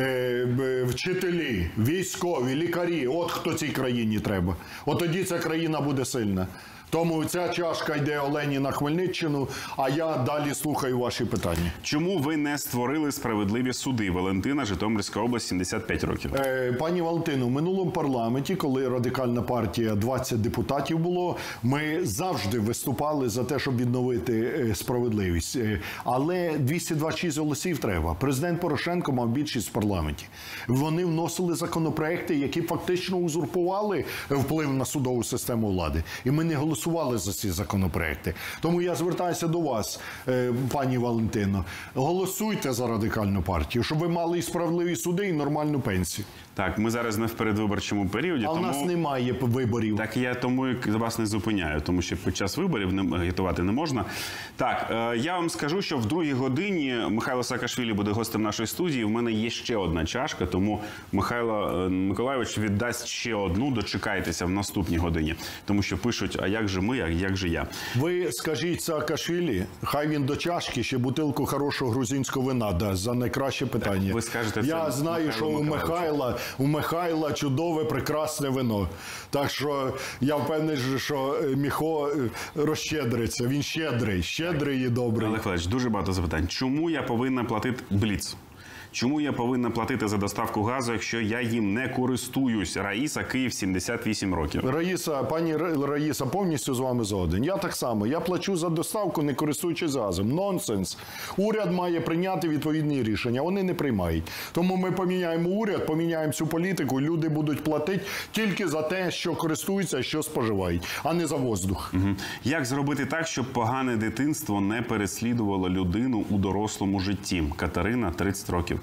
вчителі, військові, лікарі. От хто цій країні треба. От тоді ця країна буде сильна. Тому ця чашка йде Олені на Хмельниччину, а я далі слухаю ваші питання. Чому ви не створили справедливі суди? Валентина, Житомирська область, 75 років. Пані Валентино, в минулому парламенті, коли Радикальна партія, 20 депутатів було, ми завжди виступали за те, щоб відновити справедливість. Але 226 голосів треба. Президент Порошенко мав більшість в парламенті. Вони вносили законопроекти, які фактично узурпували вплив на судову систему влади. І ми не голосували за ці законопроекти. Тому я звертаюся до вас, пані Валентино. Голосуйте за Радикальну партію, щоб ви мали і справедливі суди, і нормальну пенсію. Так, ми зараз не в передвиборчому періоді. А у нас немає виборів. Так, я тому і вас не зупиняю, тому що під час виборів агітувати не можна. Так, я вам скажу, що в другій годині Михайло Саакашвілі буде гостем нашої студії. В мене є ще одна чашка, тому Михайло Миколайович віддасть ще одну. Дочекайтеся в наступній годині. Тому що пишуть, а як же ми, а як же я. Ви скажіть Саакашвілі, хай він до чашки ще бутилку хорошого грузинського вина дасть за найкраще питання. Так, ви скажете це. Я знаю, що у Михайла чудове, прекрасне вино. Так що я впевнений, що Міхо розщедриться. Він щедрий і добрий. Олег Валерійович, дуже багато запитань. Чому я повинна платити Бліц? Чому я повинна платити за доставку газу, якщо я їм не користуюсь? Раїса, Київ, 78 років. Пані Раїса, повністю з вами згоден. Я так само. Я плачу за доставку, не користуючись газом. Нонсенс. Уряд має прийняти відповідні рішення. Вони не приймають. Тому ми поміняємо уряд, поміняємо цю політику. Люди будуть платити тільки за те, що користуються, що споживають, а не за воздух. Угу. Як зробити так, щоб погане дитинство не переслідувало людину у дорослому житті? Катерина, 30 років.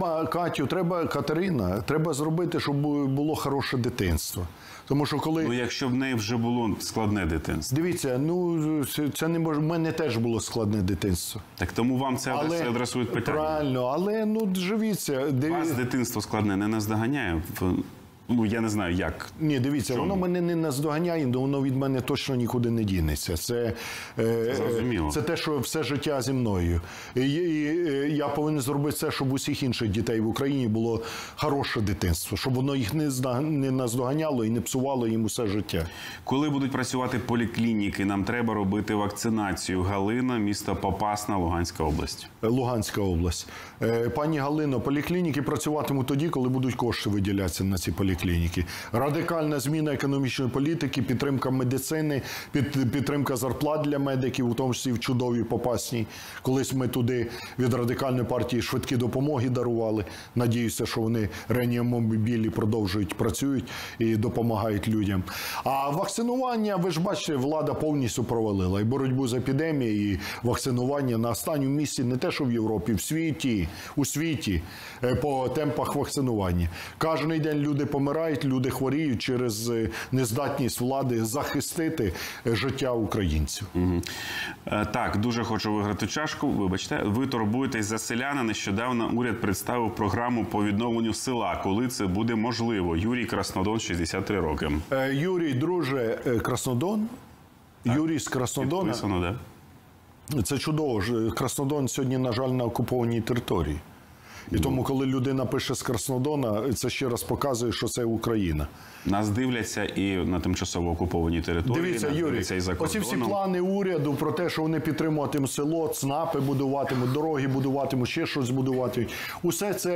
Катерина, треба зробити, щоб було хороше дитинство. Тому що коли... Ну, якщо в неї вже було складне дитинство. Дивіться, це не може... В мене теж було складне дитинство. Так тому вам це адресують питання. Правильно, але живіться. Вас дитинство складне не наздоганяє? Я не знаю, як. Ні, дивіться, воно мене не наздоганяє, але воно від мене точно нікуди не дінеться. Це те, що все життя зі мною. І я повинен зробити все, щоб у всіх інших дітей в Україні було хороше дитинство, щоб воно їх не наздоганяло і не псувало їм усе життя. Коли будуть працювати поліклініки, нам треба робити вакцинацію. Галина, місто Попасна, Луганська область. Луганська область. Пані Галино, поліклініки працюватимуть тоді, коли будуть кошти виділятися на ці поліклініки. Радикальна зміна економічної політики, підтримка медицини, підтримка зарплат для медиків, у тому числі в Чудовій, Попасній. Колись ми туди від Радикальної партії швидкі допомоги дарували. Надіюся, що вони реанімобілі продовжують, працюють і допомагають людям. А вакцинування, ви ж бачите, влада повністю провалила. І боротьбу з епідемією, і вакцинування на останньому місці не те, що в Європі, у світі по темпах вакцинування. Кожен день люди помирають, люди хворіють через нездатність влади захистити життя українців. Угу. Так, дуже хочу виграти чашку. Вибачте, ви турбуєтесь за селяна. Нещодавно уряд представив програму по відновленню села. Коли це буде можливо? Юрій Краснодон, 63 роки. Юрій, друже, Краснодон? Так. Юрій з Краснодона? Підписано, да. Це чудово. Краснодон сьогодні, на жаль, на окупованій території. І тому, коли людина пише з Краснодона, це ще раз показує, що це Україна. Нас дивляться і на тимчасово окупованій території. Дивіться, нас Юрій, дивляться і за оці всі кордоном. плани уряду про те, що вони підтримуватимуть село, ЦНАПи будуватимуть, дороги будуватимуть, ще щось будуватимуть. Усе це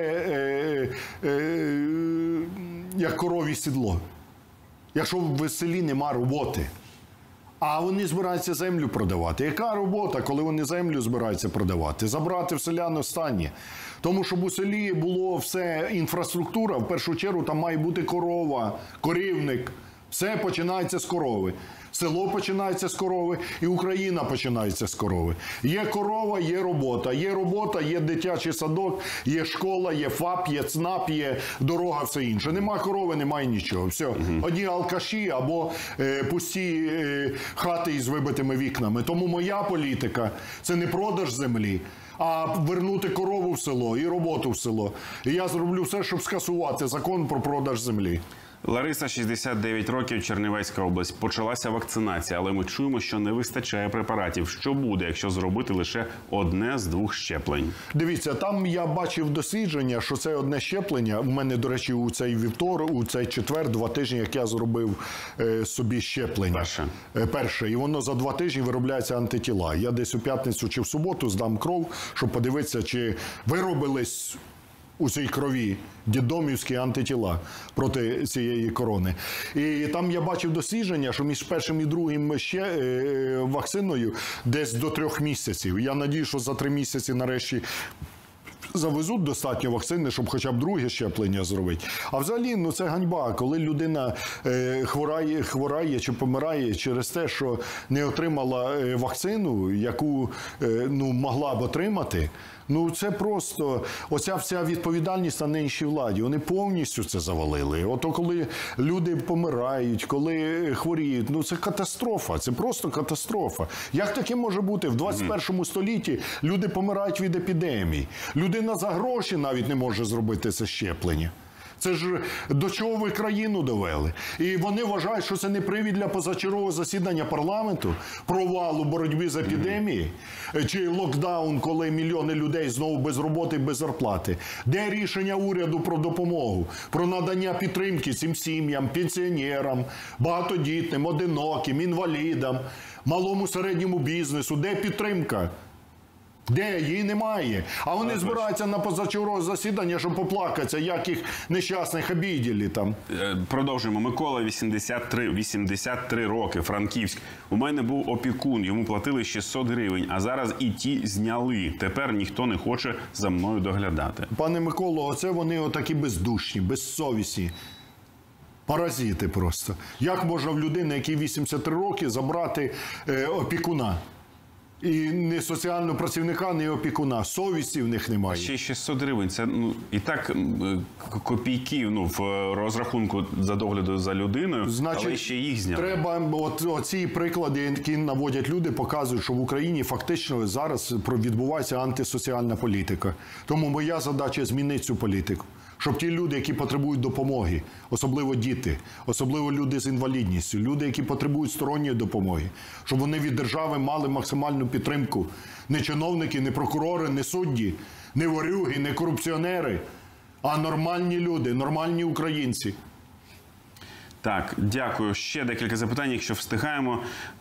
як корові сідло. Якщо в селі нема роботи, а вони збираються землю продавати. Яка робота, коли вони землю збираються продавати? Забрати в селян останнє. Тому, щоб у селі було все інфраструктура, в першу чергу там має бути корова, корівник. Все починається з корови. Село починається з корови, і Україна починається з корови. Є корова, є робота. Є робота, є дитячий садок, є школа, є ФАП, є ЦНАП, є дорога, все інше. Нема корови, немає нічого. Все. Одні алкаші або пусті хати із вибитими вікнами. Тому моя політика – це не продаж землі, а вернути корову в село і роботу в село. І я зроблю все, щоб скасувати закон про продаж землі. Лариса, 69 років, Чернівецька область. Почалася вакцинація, але ми чуємо, що не вистачає препаратів. Що буде, якщо зробити лише одне з 2 щеплень? Дивіться, там я бачив дослідження, що це одне щеплення. У мене, до речі, у цей вівторок, у цей четвер, 2 тижні, як я зробив собі щеплення. Перше. І воно за 2 тижні виробляється антитіла. Я десь у п'ятницю чи в суботу здам кров, щоб подивитися, чи виробились у цій крові дідомівські антитіла проти цієї корони. І там я бачив дослідження, що між першим і другим вакциною десь до 3 місяців. Я надію, що за 3 місяці нарешті завезуть достатньо вакцини, щоб хоча б друге щеплення зробити. А взагалі, це ганьба, коли людина хворає чи помирає через те, що не отримала вакцину, яку могла б отримати. Це просто, оця вся відповідальність на нинішній владі. Вони повністю це завалили. Ото коли люди помирають, коли хворіють, це катастрофа, це просто катастрофа. Як таке може бути? В 21 столітті люди помирають від епідемій. Людина за гроші навіть не може зробити це щеплення. Це ж до чого ви країну довели. І вони вважають, що це не привід для позачергового засідання парламенту, провалу боротьби з епідемією, чи локдаун, коли мільйони людей знову без роботи, без зарплати. Де рішення уряду про допомогу, про надання підтримки цим сім'ям, пенсіонерам, багатодітним, одиноким, інвалідам, малому середньому бізнесу? Де підтримка? Де? Її немає. А вони збираються на позачергове засідання, щоб поплакатися, як їх нещасних обіділи там. Продовжуємо. Микола, 83 роки, Франківськ. У мене був опікун, йому платили 600 гривень, а зараз і ті зняли. Тепер ніхто не хоче за мною доглядати. Пане Миколо, оце вони отакі бездушні, безсовісні. Паразити просто. Як можна в людини, якій 83 роки, забрати опікуна? І ні соціального працівника, ні опікуна. Совісті в них немає. Ще 600 гривень. Це і так копійки в розрахунку за догляду за людиною, але ще їх зняли. Треба, оці приклади, які наводять люди, показують, що в Україні фактично зараз відбувається антисоціальна політика. Тому моя задача – змінити цю політику. Щоб ті люди, які потребують допомоги, особливо діти, особливо люди з інвалідністю, люди, які потребують сторонньої допомоги, щоб вони від держави мали максимальну підтримку. Не чиновники, не прокурори, не судді, не ворюги, не корупціонери, а нормальні люди, нормальні українці. Так, дякую. Ще декілька запитань, якщо встигаємо.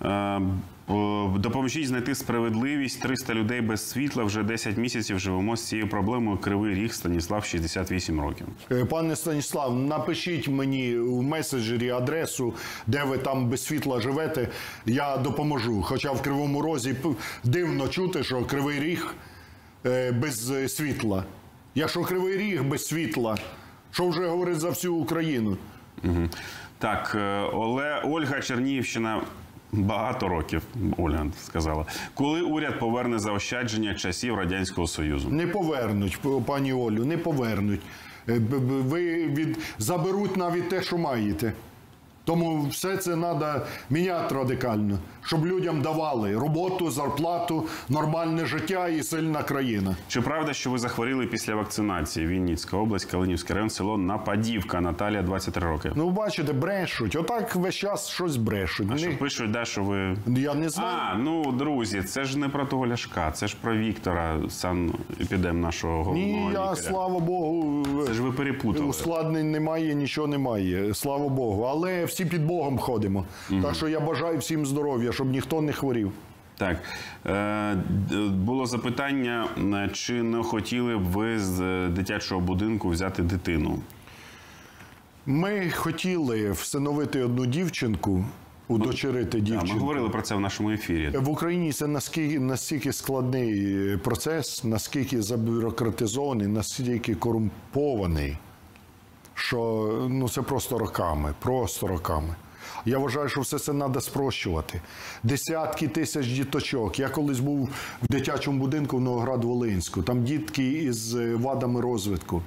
Допоможіть знайти справедливість. 300 людей без світла. Вже 10 місяців живемо з цією проблемою. Кривий Ріг, Станіслав, 68 років. Пане Станіслав, напишіть мені в меседжері адресу, де ви там без світла живете. Я допоможу. Хоча в Кривому Розі дивно чути, що Кривий Ріг без світла. Якщо Кривий Ріг без світла, що вже говорить за всю Україну? Угу. Так, Ольга, Чернігівщина, багато років, Ольга сказала. Коли уряд поверне заощадження часів Радянського Союзу? Не повернуть, пані Олю, не повернуть. Заберуть навіть те, що маєте. Тому все це треба міняти радикально, щоб людям давали роботу, зарплату, нормальне життя і сильна країна. Чи правда, що ви захворіли після вакцинації? Вінницька область, Калинівський район, село Нападівка, Наталія, 23 роки. Ну, бачите, брешуть. Отак весь час щось брешуть. А що пишуть, да, що ви... Я не знаю. Ну, друзі, це ж не про того Ляшка, це ж про Віктора, санепідем нашого головного Ні, лікаря. слава Богу, Це ж ви перепутали. ускладнень немає, нічого немає, слава Богу. Але всі під Богом ходимо. Так що я бажаю всім здоров'я, щоб ніхто не хворів. Так, було запитання, чи не хотіли б ви з дитячого будинку взяти дитину? Ми хотіли всиновити одну дівчинку, удочерити Ми дівчинку. говорили про це в нашому ефірі. В Україні це настільки складний процес, наскільки забюрократизований, настільки корумпований, що це просто роками. Я вважаю, що все це треба спрощувати. Десятки тисяч діточок. Я колись був в дитячому будинку в Новоград-Волинську. Там дітки із вадами розвитку.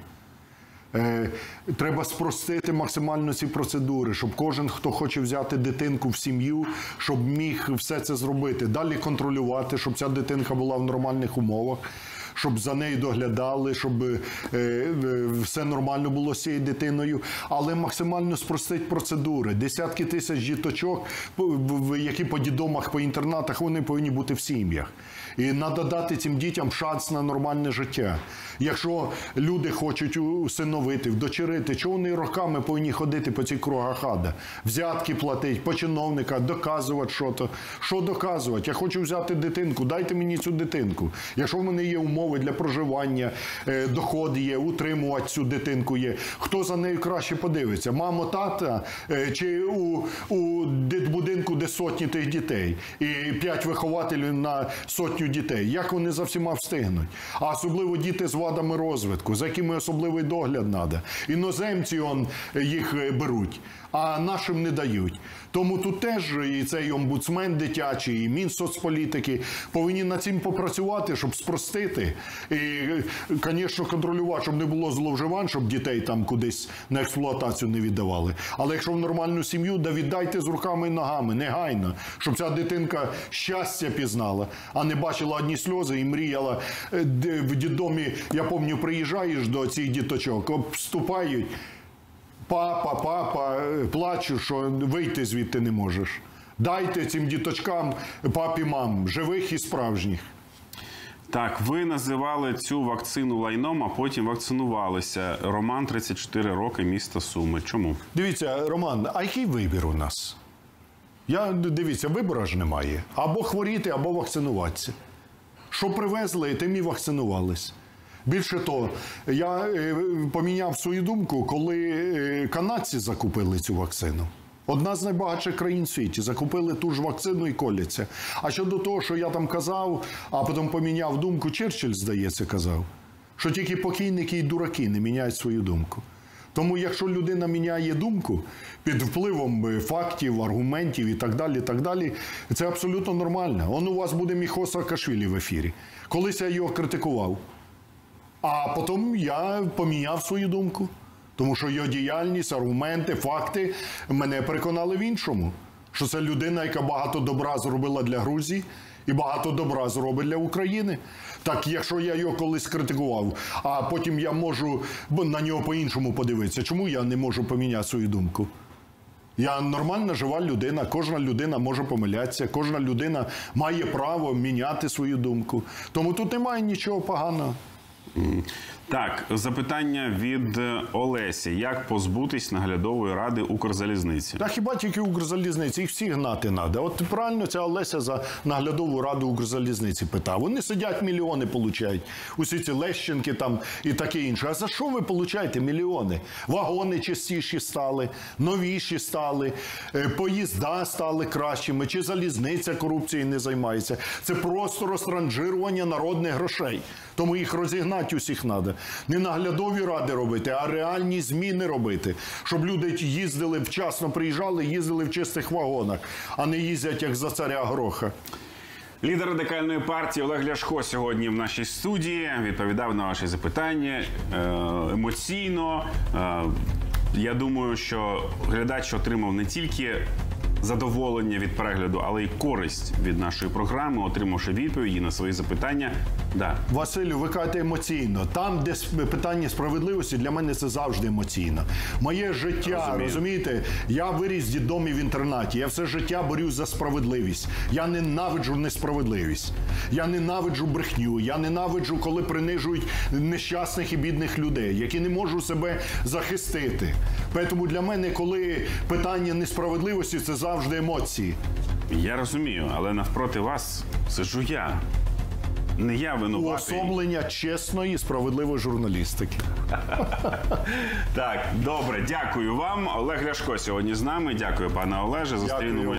Треба спростити максимально ці процедури, щоб кожен, хто хоче взяти дитинку в сім'ю, щоб міг все це зробити. Далі контролювати, щоб ця дитинка була в нормальних умовах, щоб за нею доглядали, щоб все нормально було з цією дитиною, але максимально спростити процедури. Десятки тисяч діточок, які по дідомах, по інтернатах, вони повинні бути в сім'ях. І треба дати цим дітям шанс на нормальне життя. Якщо люди хочуть усиновити, вдочерити, чого вони роками повинні ходити по цих кругах ада? Взятки платити, по чиновниках, доказувати що-то. Що доказувати? Я хочу взяти дитинку, дайте мені цю дитинку. Якщо в мене є умови для проживання, доходи є, утримувати цю дитинку є, хто за нею краще подивиться? Мамо, тата чи у дитбудинку, де сотні тих дітей і 5 вихователів на сотню дітей? Як вони за всіма встигнуть? А особливо діти з вадами розвитку, за якими особливий догляд треба. Іноземці їх беруть, а нашим не дають. Тому тут теж і цей омбудсмен дитячий, і Мінсоцполітики повинні над цим попрацювати, щоб спростити. І, звісно, контролювати, щоб не було зловживань, щоб дітей там кудись на експлуатацію не віддавали. Але якщо в нормальну сім'ю, да віддайте з руками і ногами, негайно, щоб ця дитинка щастя пізнала, а не бачила одні сльози і мріяла. В дитдомі, я пам'ятаю, приїжджаєш до цих діточок, обступають. Папа, плачу, що вийти звідти не можеш. Дайте цим діточкам папі, мам, живих і справжніх. Так, ви називали цю вакцину лайном, а потім вакцинувалися. Роман, 34 роки, місто Суми. Чому? Дивіться, Роман, а який вибір у нас? Дивіться, вибору ж немає. Або хворіти, або вакцинуватися. Що привезли, тим і вакцинувались. Більше того, я поміняв свою думку, коли канадці закупили цю вакцину. Одна з найбагатших країн в світі. Закупили ту ж вакцину і коляться. А щодо того, що я там казав, а потім поміняв думку, Черчилль, здається, казав, що тільки покійники і дураки не міняють свою думку. Тому якщо людина міняє думку під впливом фактів, аргументів і так далі, це абсолютно нормально. У вас буде Міхо Саакашвілі в ефірі. Колись я його критикував. А потім я поміняв свою думку. Тому що його діяльність, аргументи, факти мене переконали в іншому. Що це людина, яка багато добра зробила для Грузії і багато добра зробить для України. Так якщо я його колись критикував, а потім я можу на нього по-іншому подивитися, чому я не можу поміняти свою думку? Я нормальна, жива людина, кожна людина може помилятися, кожна людина має право міняти свою думку. Тому тут немає нічого поганого. Так, запитання від Олесі. Як позбутись наглядової ради Укрзалізниці? Та хіба тільки Укрзалізниці? Їх всіх гнати треба. От правильно ця Олеся за наглядову раду Укрзалізниці питав. Вони сидять, мільйони получають. Усі ці Лещенки там і таке інше. А за що ви получаєте мільйони? Вагони частіші стали, новіші стали, поїзда стали кращими, чи залізниця корупцією не займається. Це просто розтранжирування народних грошей. Тому їх розігнати усіх треба. Не наглядові ради робити, а реальні зміни робити. Щоб люди їздили, вчасно приїжджали, їздили в чистих вагонах, а не їздять, як за царя Гроха. Лідер Радикальної партії Олег Ляшко сьогодні в нашій студії відповідав на ваші запитання емоційно, Я думаю, що глядач отримав не тільки задоволення від перегляду, але й користь від нашої програми, отримавши відповіді на свої запитання. Да. Василю, ви кажете емоційно. Там, де питання справедливості, для мене це завжди емоційно. Моє життя, розумієте, я виріс в дитдомі в інтернаті, я все життя борюсь за справедливість. Я ненавиджу несправедливість. Я ненавиджу брехню, я ненавиджу, коли принижують нещасних і бідних людей, які не можуть себе захистити. Тому для мене, коли питання несправедливості, це завжди емоції. Я розумію, але навпроти вас сиджу я. Не я винуватий. Уособлення чесної і справедливої журналістики. Так, добре, дякую вам. Олег Ляшко сьогодні з нами. Дякую, пане Олеже. Зустрінемось.